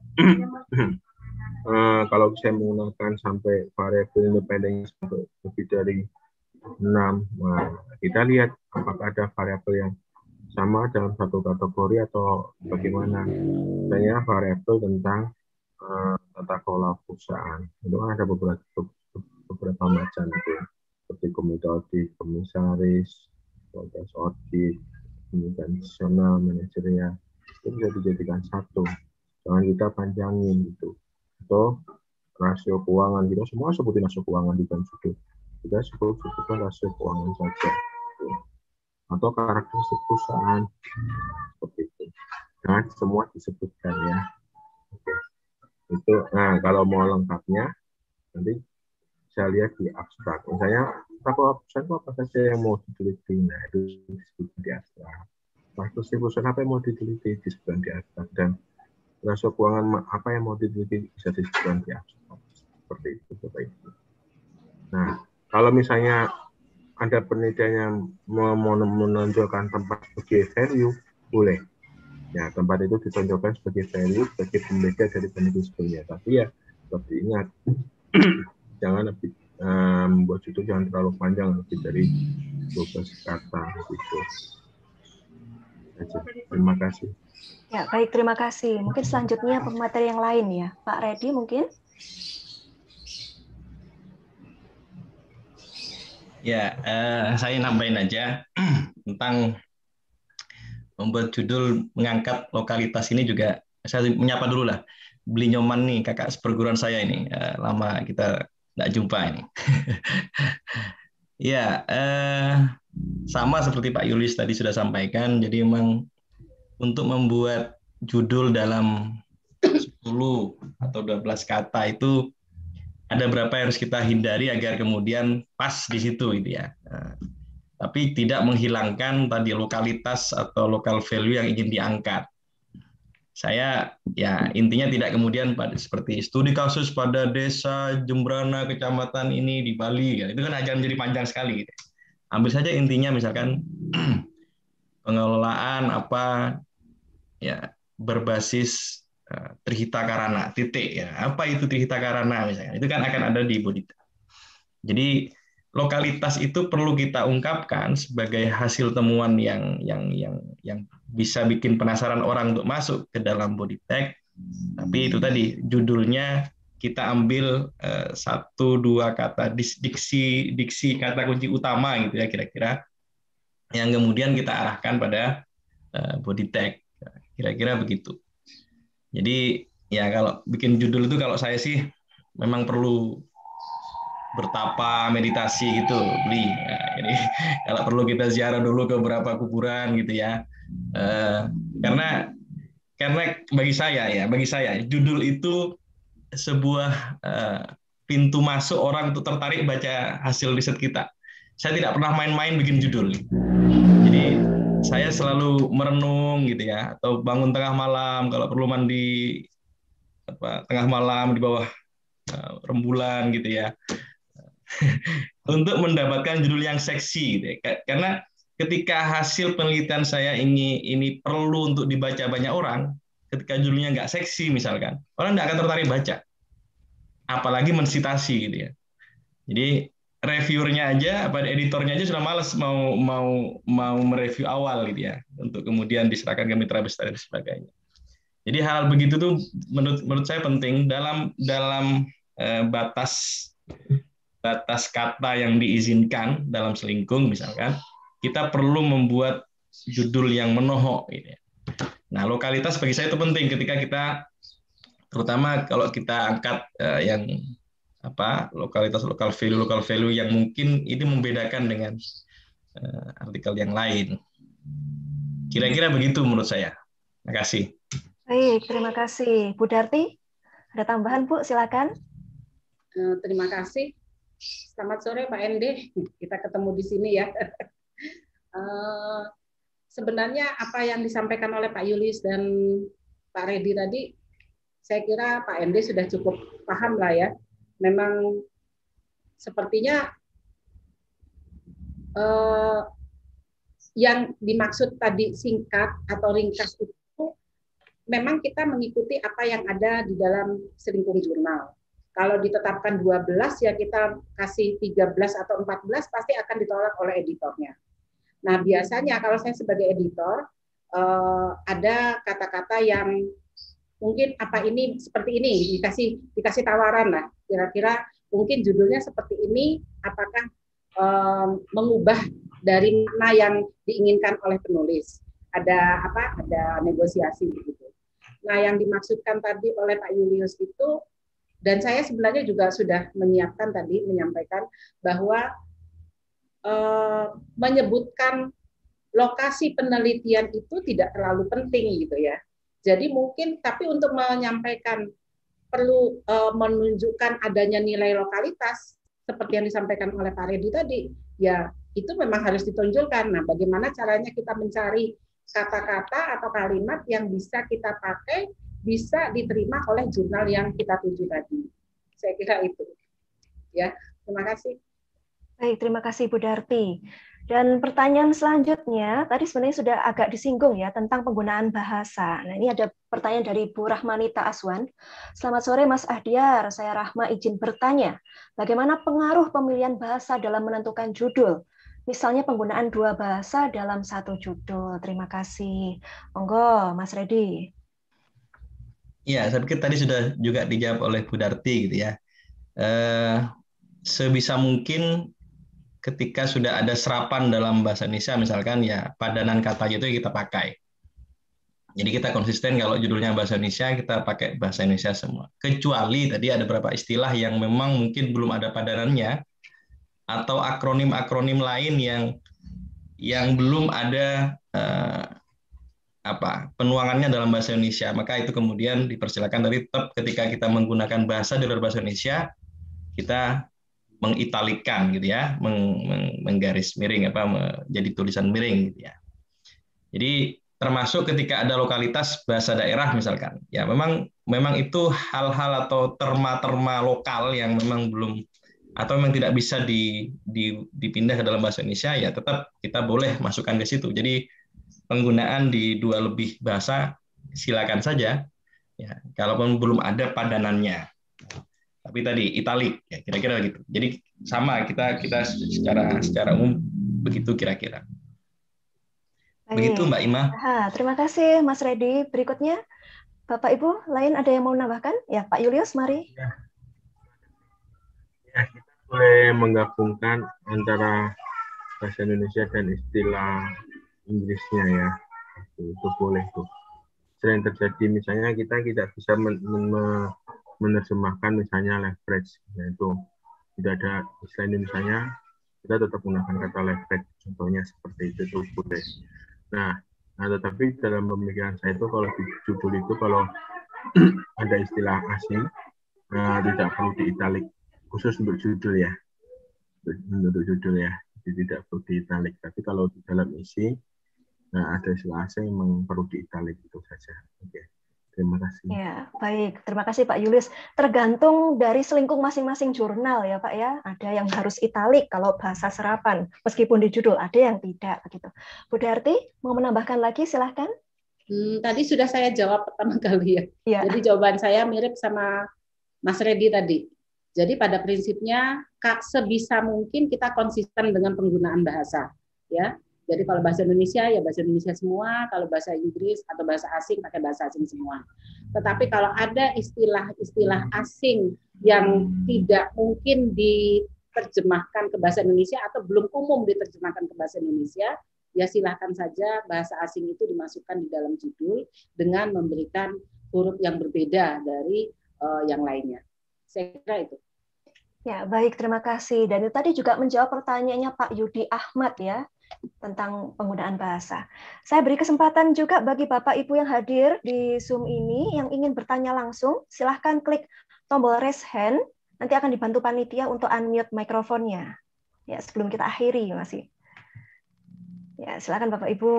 S8: uh, kalau saya menggunakan sampai variabel independen sampai lebih dari enam, nah, kita lihat apakah ada variabel yang sama dalam satu kategori atau bagaimana. Misalnya variabel tentang uh, tata kelola perusahaan. Itu kan ada beberapa beberapa macam itu, seperti komite audit, komisaris, proses audit, organisasional, manajerial. Itu bisa dijadikan satu. Jangan kita panjangin gitu. Atau rasio keuangan, kita semua sebutin rasio keuangan di dalam judul. Kita sebut sebutkan rasio keuangan saja. Gitu. Atau karakteristik perusahaan seperti itu. Nah, semua disebutkan ya. Oke. Itu, nah kalau mau lengkapnya nanti saya lihat di abstrak. Misalnya kalau perusahaan itu apa saja yang mau diteliti, nah itu disebutkan di abstrak. Karakteristik perusahaan apa yang mau diteliti disebutkan di abstrak, dan rasio keuangan apa yang mau diteliti bisa disebutkan di abstrak. Seperti itu, seperti itu. Nah, kalau misalnya ada penelitian yang menonjolkan tempat sebagai value, boleh. Ya, tempat itu ditonjolkan sebagai value, sebagai pembeda dari penelitian sebelumnya. Tapi ya, seperti ingat, jangan lebih um, membuat judul jangan terlalu panjang, lebih dari dua belas kata gitu. Aja. Terima kasih.
S2: Ya, baik, terima kasih. Mungkin selanjutnya pemateri yang lain ya. Pak Reddy mungkin?
S7: Ya, eh, saya nambahin aja tentang membuat judul mengangkat lokalitas ini juga. Saya menyapa dulu lah. Beli Nyoman nih, kakak seperguruan saya ini. Eh, lama kita nggak jumpa ini. Ya, eh, sama seperti Pak Julius tadi sudah sampaikan. Jadi memang untuk membuat judul dalam sepuluh atau dua belas kata itu ada berapa yang harus kita hindari agar kemudian pas di situ gitu ya. Nah, tapi tidak menghilangkan tadi lokalitas atau local value yang ingin diangkat. Saya ya intinya tidak kemudian pada seperti studi kasus pada desa Jembrana kecamatan ini di Bali ya. Itu kan akan menjadi panjang sekali gitu. Ambil saja intinya misalkan pengelolaan apa ya berbasis uh, Trihita Karana titik ya. Apa itu Trihita Karana misalnya? Itu kan akan ada di body tag. Jadi lokalitas itu perlu kita ungkapkan sebagai hasil temuan yang yang yang yang bisa bikin penasaran orang untuk masuk ke dalam body tag. Tapi itu tadi judulnya kita ambil uh, satu dua kata diksi diksi kata kunci utama gitu ya kira-kira yang kemudian kita arahkan pada uh, body tag. Kira-kira begitu. Jadi ya kalau bikin judul itu kalau saya sih memang perlu bertapa, meditasi gitu, beli. Nah, jadi kalau perlu kita ziarah dulu ke beberapa kuburan gitu ya. Uh, karena karena bagi saya ya, bagi saya judul itu sebuah uh, pintu masuk orang untuk tertarik baca hasil riset kita. Saya tidak pernah main-main bikin judul. Jadi saya selalu merenung gitu ya, atau bangun tengah malam kalau perlu mandi apa, tengah malam di bawah uh, rembulan gitu ya. Untuk mendapatkan judul yang seksi gitu ya. Karena ketika hasil penelitian saya ini ini perlu untuk dibaca banyak orang, ketika judulnya nggak seksi misalkan, orang nggak akan tertarik baca, apalagi mensitasi gitu ya. Jadi reviewernya aja, pada editornya aja sudah malas mau mau mau mereview awal gitu ya, untuk kemudian diserahkan ke mitra bestari dan sebagainya. Jadi hal begitu tuh menurut menurut saya penting dalam dalam eh, batas batas kata yang diizinkan dalam selingkung misalkan, kita perlu membuat judul yang menohok gitu ya. Nah, lokalitas bagi saya itu penting ketika kita, terutama kalau kita angkat uh, yang apa lokalitas lokal value lokal value yang mungkin ini membedakan dengan uh, artikel yang lain. Kira-kira begitu menurut saya. Terima kasih.
S2: Baik, terima kasih. Bu Darti, ada tambahan Bu, silakan.
S4: Uh, terima kasih. Selamat sore Pak Ende, kita ketemu di sini ya. uh, sebenarnya apa yang disampaikan oleh Pak Julius dan Pak Redi tadi, saya kira Pak Ende sudah cukup paham lah ya. Memang sepertinya uh, yang dimaksud tadi singkat atau ringkas itu memang kita mengikuti apa yang ada di dalam selingkung jurnal. Kalau ditetapkan dua belas ya kita kasih tiga belas atau empat belas pasti akan ditolak oleh editornya. Nah, biasanya kalau saya sebagai editor eh, ada kata-kata yang mungkin apa ini seperti ini dikasih dikasih tawaran lah. Kira-kira mungkin judulnya seperti ini, apakah eh, mengubah dari mana yang diinginkan oleh penulis. Ada apa? Ada negosiasi begitu. Nah, yang dimaksudkan tadi oleh Pak Julius itu, dan saya sebenarnya juga sudah menyiapkan tadi, menyampaikan bahwa eh, menyebutkan lokasi penelitian itu tidak terlalu penting gitu ya. Jadi mungkin, tapi untuk menyampaikan perlu eh, menunjukkan adanya nilai lokalitas, seperti yang disampaikan oleh Pak Redi tadi, ya itu memang harus ditonjolkan. Nah, bagaimana caranya kita mencari kata-kata atau kalimat yang bisa kita pakai, bisa diterima oleh jurnal yang kita tuju tadi. Saya kira itu. Ya, terima kasih.
S2: Baik, terima kasih Bu Darti. Dan pertanyaan selanjutnya, tadi sebenarnya sudah agak disinggung ya tentang penggunaan bahasa. Nah, ini ada pertanyaan dari Bu Rahmanita Aswan. Selamat sore Mas Ahdiar, saya Rahma izin bertanya, bagaimana pengaruh pemilihan bahasa dalam menentukan judul? Misalnya penggunaan dua bahasa dalam satu judul. Terima kasih. Monggo, Mas Redi.
S7: Ya, saya pikir tadi sudah juga dijawab oleh Bu Darti gitu ya. Eh, sebisa mungkin ketika sudah ada serapan dalam bahasa Indonesia, misalkan ya padanan katanya itu kita pakai. Jadi kita konsisten kalau judulnya bahasa Indonesia, kita pakai bahasa Indonesia semua. Kecuali tadi ada beberapa istilah yang memang mungkin belum ada padanannya, atau akronim-akronim lain yang yang belum ada uh, apa penuangannya dalam bahasa Indonesia, maka itu kemudian dipersilakan. Tapi tetap ketika kita menggunakan bahasa di luar bahasa Indonesia, kita mengitalikan gitu ya, meng, meng, menggaris miring apa menjadi tulisan miring gitu ya. Jadi termasuk ketika ada lokalitas bahasa daerah misalkan, ya memang memang itu hal-hal atau terma-terma lokal yang memang belum atau memang tidak bisa di, di, dipindah ke dalam bahasa Indonesia, ya tetap kita boleh masukkan ke situ. Jadi penggunaan di dua lebih bahasa silakan saja, ya kalaupun belum ada padanannya. Tapi tadi italik, ya kira-kira gitu. Jadi sama kita kita secara secara umum begitu kira-kira. Begitu Mbak Ima.
S2: Aha, terima kasih Mas Redi. Berikutnya Bapak Ibu lain ada yang mau menambahkan? Ya Pak Julius, mari.
S8: Ya. Ya, kita boleh menggabungkan antara bahasa Indonesia dan istilah Inggrisnya ya. Itu, itu boleh tuh. Sering terjadi misalnya kita tidak bisa men men menerjemahkan misalnya leverage, yaitu tidak ada istilah Indonesianya, kita tetap menggunakan kata leverage. Contohnya seperti itu tuh boleh. Nah, nah, tetapi dalam pemikiran saya itu kalau di judul itu kalau ada istilah asing, nah, tidak perlu diitalik. Khusus untuk judul ya, untuk judul ya, jadi tidak perlu diitalik. Tapi kalau di dalam isi, nah ada istilah asing memang perlu diitalik itu saja. Oke, terima kasih.
S2: Ya, baik, terima kasih Pak Julius. Tergantung dari selingkuh masing-masing jurnal ya Pak ya. Ada yang harus italik kalau bahasa serapan, meskipun di judul ada yang tidak begitu. Bu Darti mau menambahkan lagi, silahkan.
S4: Hmm, tadi sudah saya jawab pertama kali ya. ya. Jadi jawaban saya mirip sama Mas Redi tadi. Jadi pada prinsipnya sebisa mungkin kita konsisten dengan penggunaan bahasa, ya. Jadi kalau bahasa Indonesia ya bahasa Indonesia semua, kalau bahasa Inggris atau bahasa asing pakai bahasa asing semua. Tetapi kalau ada istilah-istilah asing yang tidak mungkin diterjemahkan ke bahasa Indonesia atau belum umum diterjemahkan ke bahasa Indonesia, ya silahkan saja bahasa asing itu dimasukkan di dalam judul dengan memberikan huruf yang berbeda dari uh, yang lainnya. Saya kira itu.
S2: Ya, baik, terima kasih. Dan itu tadi juga menjawab pertanyaannya Pak Yudi Ahmad ya, tentang penggunaan bahasa. Saya beri kesempatan juga bagi Bapak Ibu yang hadir di Zoom ini, yang ingin bertanya langsung, silahkan klik tombol raise hand, nanti akan dibantu panitia untuk unmute mikrofonnya. Ya, sebelum kita akhiri masih. Ya, silahkan Bapak Ibu.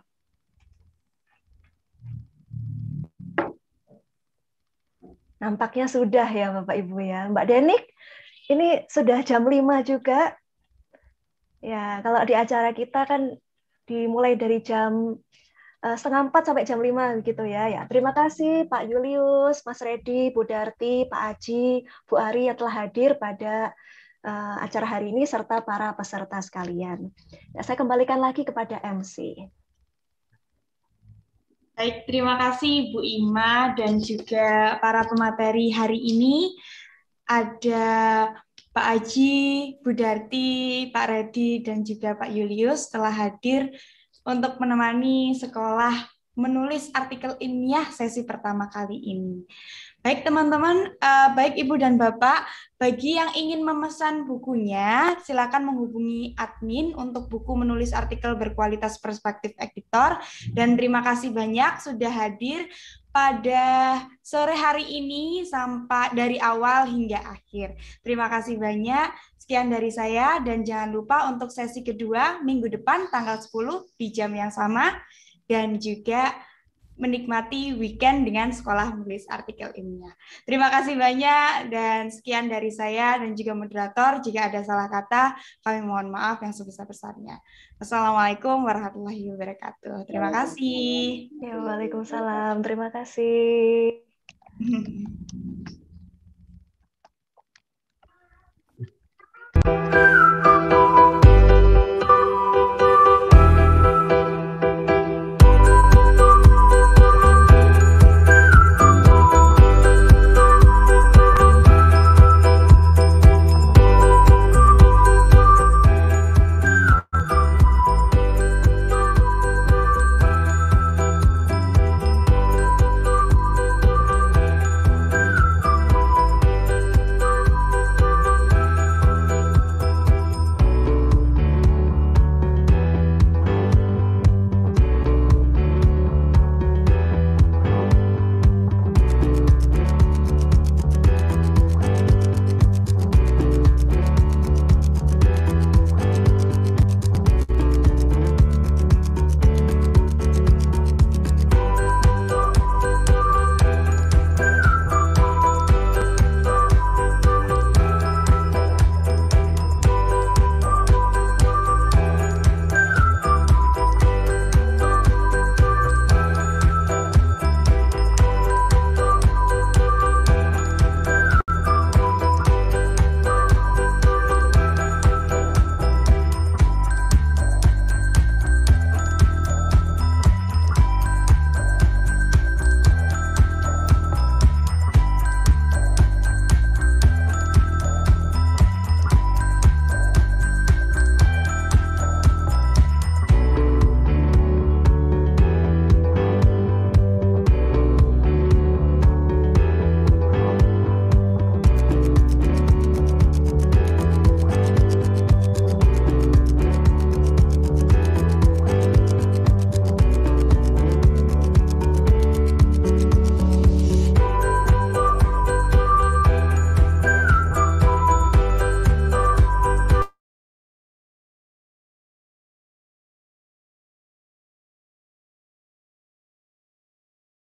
S2: Nampaknya sudah ya Bapak Ibu ya. Mbak Denik, ini sudah jam lima juga. Ya, kalau di acara kita kan dimulai dari jam uh, setengah empat sampai jam lima gitu ya. Ya, terima kasih Pak Julius, Mas Redi, Bu Darti, Pak Aji, Bu Ari yang telah hadir pada uh, acara hari ini serta para peserta sekalian. Ya, saya kembalikan lagi kepada M C.
S3: Baik, terima kasih Bu Ima dan juga para pemateri hari ini. Ada Pak Aji, Bu Darti, Pak Redi, dan juga Pak Julius telah hadir untuk menemani sekolah menulis artikel ilmiah sesi pertama kali ini. Baik teman-teman, baik Ibu dan Bapak, bagi yang ingin memesan bukunya, silakan menghubungi admin untuk buku menulis artikel berkualitas perspektif editor. Dan terima kasih banyak sudah hadir pada sore hari ini sampai dari awal hingga akhir. Terima kasih banyak. Sekian dari saya dan jangan lupa untuk sesi kedua minggu depan tanggal sepuluh di jam yang sama dan juga menikmati weekend dengan sekolah menulis artikel ilmiah. Terima kasih banyak dan sekian dari saya dan juga moderator. Jika ada salah kata, kami mohon maaf yang sebesar-besarnya. Wassalamualaikum warahmatullahi wabarakatuh. Terima kasih.
S2: Ya, waalaikumsalam. Terima kasih.